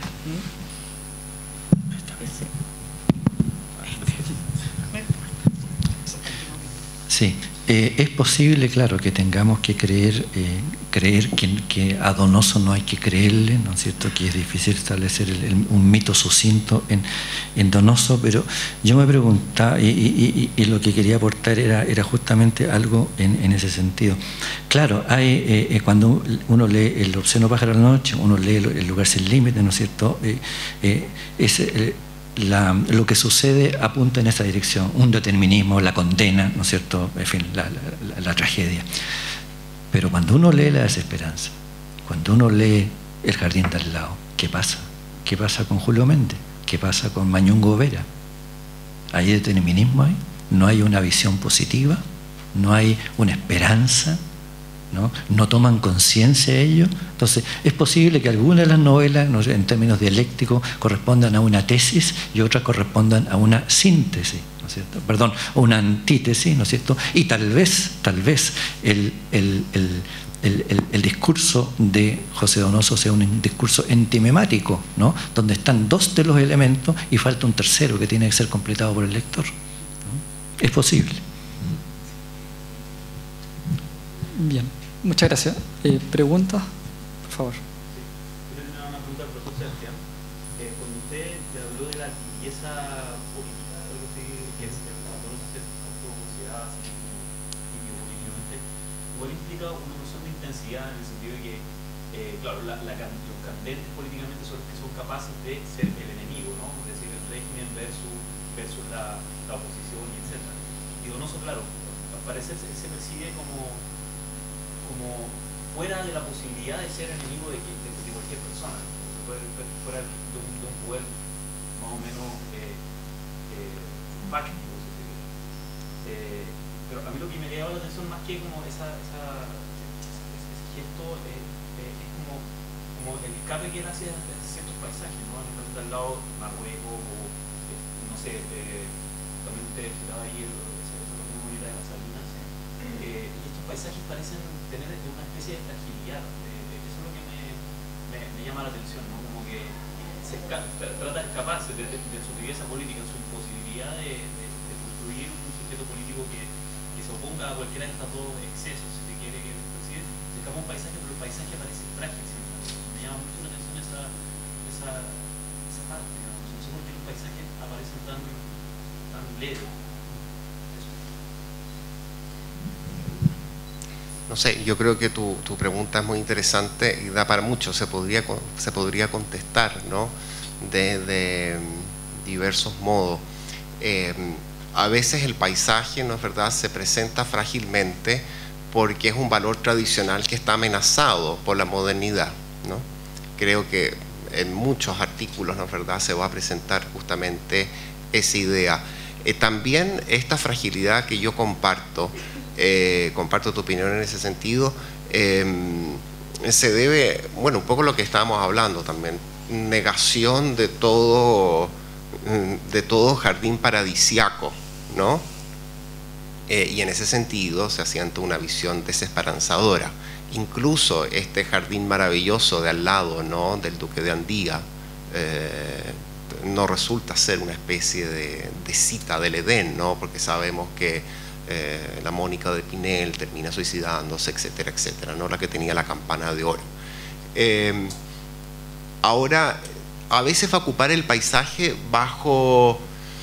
Sí. Eh, es posible, claro, que tengamos que creer, eh, creer que, que a Donoso no hay que creerle, ¿no es cierto?, que es difícil establecer el, el, un mito sucinto en, en Donoso, pero yo me preguntaba, y, y, y, y lo que quería aportar era, era justamente algo en, en ese sentido. Claro, hay, eh, eh, cuando uno lee El obsceno pájaro de la noche, uno lee El lugar sin límite, ¿no es cierto?, eh, eh, es... Eh, La, lo que sucede apunta en esa dirección, un determinismo, la condena, ¿no es cierto?, en fin, la, la, la tragedia. Pero cuando uno lee La desesperanza, cuando uno lee El jardín de al lado, ¿qué pasa? ¿Qué pasa con Julio Méndez? ¿Qué pasa con Mañungo Vera? ¿Hay determinismo ahí? ¿No hay una visión positiva? ¿No hay una esperanza? ¿No? ¿No toman conciencia de ello? Entonces, es posible que algunas de las novelas, ¿no?, en términos dialécticos, correspondan a una tesis y otras correspondan a una síntesis, ¿no es cierto? Perdón, una antítesis, ¿no es cierto? Y tal vez, tal vez el, el, el, el, el, el discurso de José Donoso sea un discurso entimemático, ¿no?, donde están dos de los elementos y falta un tercero que tiene que ser completado por el lector, ¿no? Es posible. Bien. Muchas gracias. Eh, ¿Preguntas? Por favor. Sí. Yo tenía una pregunta al profesor Sebastián. Eh, cuando usted le habló de la tibieza política, algo así, que es que cuando uno se autoconsidera así tibio políticamente, igual implica una noción de intensidad en el sentido de que, eh, claro, la, la, los candentes políticamente son los que son capaces de ser el enemigo, ¿no? Es decir, el régimen versus, versus la, la oposición, y etcétera. Y Donoso, claro, al parecer se, se percibe como como fuera de la posibilidad de ser enemigo de, de, de cualquier persona, fuera de un, de un poder más o menos eh, eh, fáctico, si se quiere. Eh, pero a mí lo que me llama la atención más que como esa, esa, ese, ese gesto eh, eh, es como, como el escape que él hace de ciertos paisajes, ¿no? Al lado Marruecos o eh, no sé, eh, también usted citaba ahí el, esa comunidad de las Salinas, eh, y estos paisajes parecen tener una especie de fragilidad. Eh, eso es lo que me, me, me llama la atención, ¿no? Como que se esca trata de escaparse de, de, de su tibieza política, su imposibilidad de, de, de construir un sujeto político que, que se oponga a cualquiera de estos dos excesos, si se quiere, que se escapa un paisaje, pero el paisaje parece frágil. ¿Sí? Me llama mucho la atención esa, esa, esa parte, ¿no? No sé por qué los paisajes aparecen tan, tan leves. No sé, yo creo que tu, tu pregunta es muy interesante y da para mucho, se podría, se podría contestar, ¿no?, de, de diversos modos. Eh, a veces el paisaje, ¿no es verdad?, se presenta frágilmente porque es un valor tradicional que está amenazado por la modernidad, ¿no? Creo que en muchos artículos, ¿no es verdad?, se va a presentar justamente esa idea. Eh, también esta fragilidad que yo comparto, Eh, comparto tu opinión en ese sentido, eh, se debe, bueno, un poco lo que estábamos hablando también, negación de todo, de todo jardín paradisiaco, ¿no? Eh, y en ese sentido se asienta una visión desesperanzadora. Incluso este jardín maravilloso de al lado, ¿no?, del Duque de Andía, eh, no resulta ser una especie de, de cita del Edén, ¿no?, porque sabemos que Eh, la Mónica de Pinel termina suicidándose, etcétera, etcétera, ¿no?, la que tenía la campana de oro. Eh, ahora, a veces va a ocupar el paisaje bajo,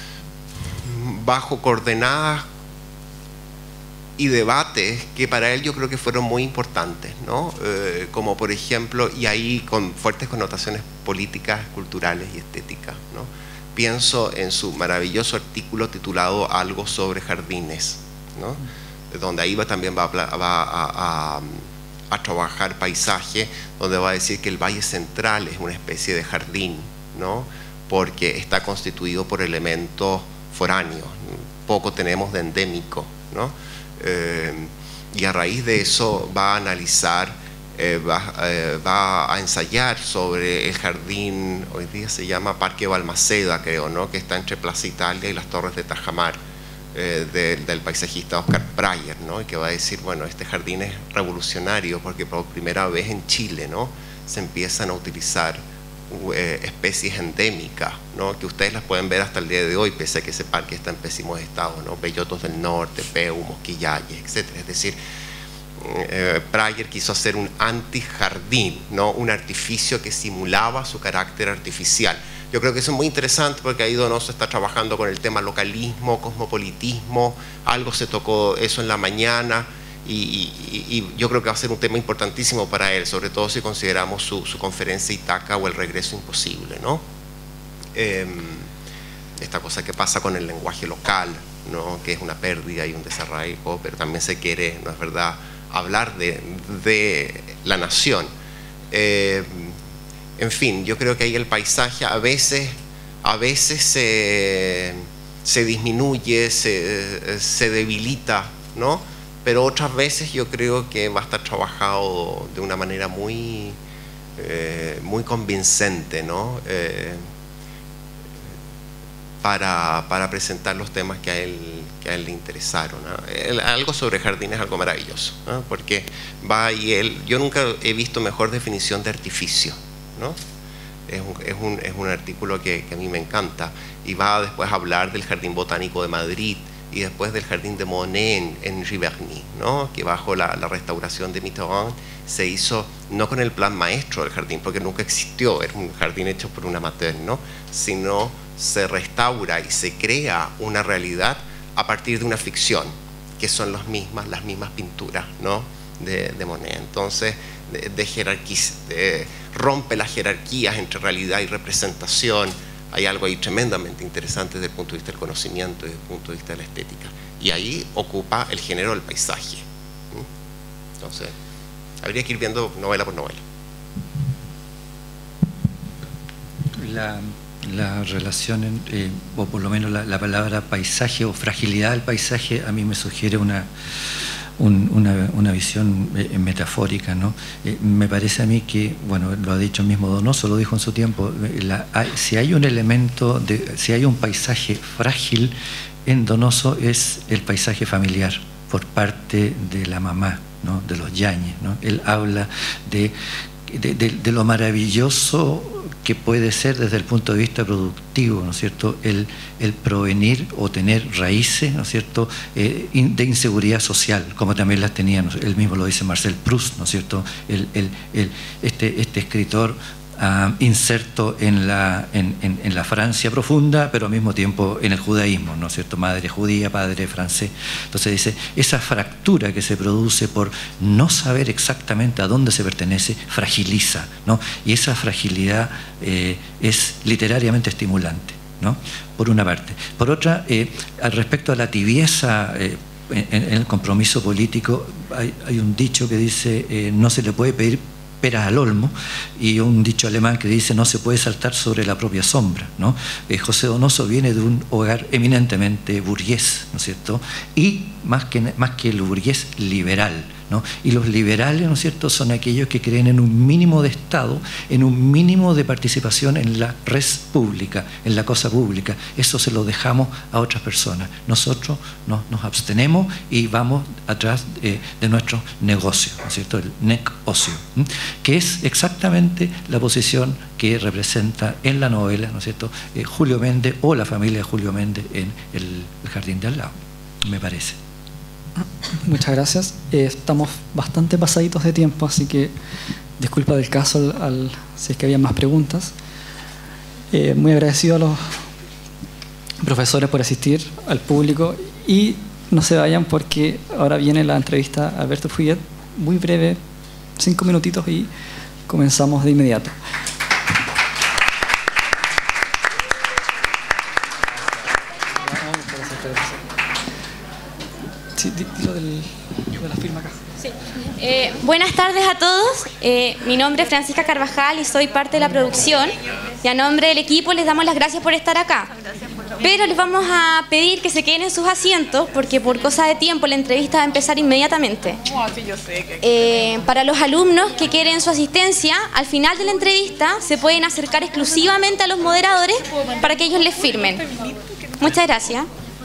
bajo coordenadas y debates que para él yo creo que fueron muy importantes, ¿no? Eh, como por ejemplo, y ahí con fuertes connotaciones políticas, culturales y estéticas, ¿no? Pienso en su maravilloso artículo titulado Algo sobre jardines, ¿no?, donde ahí va, también va, a, va a, a, a trabajar paisaje, donde va a decir que el Valle Central es una especie de jardín, ¿no?, porque está constituido por elementos foráneos, poco tenemos de endémico, ¿no? Eh, y a raíz de eso va a analizar, eh, va, eh, va a ensayar sobre el jardín, hoy día se llama Parque Balmaceda, creo, ¿no?, que está entre Plaza Italia y las Torres de Tajamar, eh, de, del paisajista Oscar Breyer, ¿no?, y que va a decir, bueno, este jardín es revolucionario porque por primera vez en Chile, ¿no?, se empiezan a utilizar eh, especies endémicas, ¿no? Que ustedes las pueden ver hasta el día de hoy, pese a que ese parque está en pésimo estado, ¿no? Bellotos del norte, peumos, quillayes, etcétera. Es decir, eh, Prager quiso hacer un antijardín, ¿no? Un artificio que simulaba su carácter artificial. Yo creo que eso es muy interesante porque ahí Donoso está trabajando con el tema localismo, cosmopolitismo, algo se tocó eso en la mañana. Y, y, y yo creo que va a ser un tema importantísimo para él, sobre todo si consideramos su, su conferencia Ítaca o el regreso imposible, ¿no? Eh, esta cosa que pasa con el lenguaje local, ¿no? Que es una pérdida y un desarraigo, pero también se quiere, ¿no es verdad?, hablar de, de la nación. Eh, en fin, yo creo que ahí el paisaje a veces, a veces se, se disminuye, se, se debilita, ¿no? Pero otras veces yo creo que va a estar trabajado de una manera muy, eh, muy convincente, ¿no? Eh, para, para presentar los temas que a él, que a él le interesaron, ¿no? El, algo sobre jardines es algo maravilloso, ¿no? Porque va y él, yo nunca he visto mejor definición de artificio, ¿no? Es un, es un, es un artículo que, que a mí me encanta, y va después a hablar del Jardín Botánico de Madrid y después del Jardín de Monet en, en Giverny, ¿no? Que bajo la, la restauración de Mitterrand se hizo, no con el plan maestro del jardín, porque nunca existió, era un jardín hecho por un amateur, ¿no? Sino se restaura y se crea una realidad a partir de una ficción, que son las mismas, las mismas pinturas, ¿no? de, de Monet. Entonces, de, de jerarquiz, de, rompe las jerarquías entre realidad y representación. Hay algo ahí tremendamente interesante desde el punto de vista del conocimiento y desde el punto de vista de la estética. Y ahí ocupa el género del paisaje. Entonces, habría que ir viendo novela por novela. La, la relación, eh, o por lo menos la, la palabra paisaje o fragilidad del paisaje, a mí me sugiere una... Un, una, una visión eh, metafórica, ¿no? Eh, me parece a mí que, bueno, lo ha dicho el mismo Donoso, lo dijo en su tiempo, eh, la, hay, si hay un elemento, de, si hay un paisaje frágil en Donoso es el paisaje familiar por parte de la mamá, ¿no? De los Yáñez, ¿no? Él habla de, de, de, de lo maravilloso que puede ser desde el punto de vista productivo, ¿no es cierto?, el, el provenir o tener raíces, ¿no es cierto?, eh, de inseguridad social, como también las tenía, ¿no? Él mismo lo dice Marcel Proust, ¿no es cierto?, el, el, el, este, este escritor uh, inserto en la, en, en, en la Francia profunda, pero al mismo tiempo en el judaísmo, ¿no es cierto?, madre judía, padre francés. Entonces dice, esa fractura que se produce por no saber exactamente a dónde se pertenece, fragiliza, ¿no? Y esa fragilidad eh, es literariamente estimulante, ¿no? Por una parte. Por otra, eh, al respecto a la tibieza eh, en, en el compromiso político, hay, hay un dicho que dice, eh, no se le puede pedir peras al olmo, y un dicho alemán que dice no se puede saltar sobre la propia sombra, ¿no? Eh, José Donoso viene de un hogar eminentemente burgués, ¿no es cierto? Y más que, más que el burgués, liberal, ¿no? Y los liberales, ¿no es cierto?, son aquellos que creen en un mínimo de Estado, en un mínimo de participación en la res pública, en la cosa pública. Eso se lo dejamos a otras personas. Nosotros no, nos abstenemos y vamos atrás eh, de nuestros negocios, ¿no es cierto?, el negocio, ¿eh? Que es exactamente la posición que representa en la novela, ¿no es cierto?, eh, Julio Méndez o la familia de Julio Méndez en el, el jardín de al lado, me parece. Muchas gracias. Eh, estamos bastante pasaditos de tiempo, así que disculpa del caso al, al, si es que había más preguntas. Eh, muy agradecido a los profesores por asistir, al público, y no se vayan porque ahora viene la entrevista a Alberto Fuyet, muy breve, cinco minutitos y comenzamos de inmediato. Sí, dilo del, de la firma acá. Sí. Eh, buenas tardes a todos. Eh, mi nombre es Francisca Carvajal y soy parte de la producción. Y a nombre del equipo les damos las gracias por estar acá. Pero les vamos a pedir que se queden en sus asientos porque por cosa de tiempo la entrevista va a empezar inmediatamente. Eh, para los alumnos que quieren su asistencia, al final de la entrevista se pueden acercar exclusivamente a los moderadores para que ellos les firmen. Muchas gracias.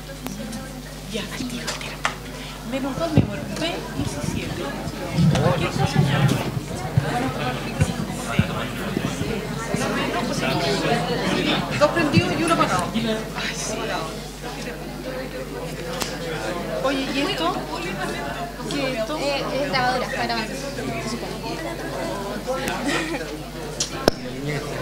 Menos dos, mi amor. P diecisiete. grabando, se supone.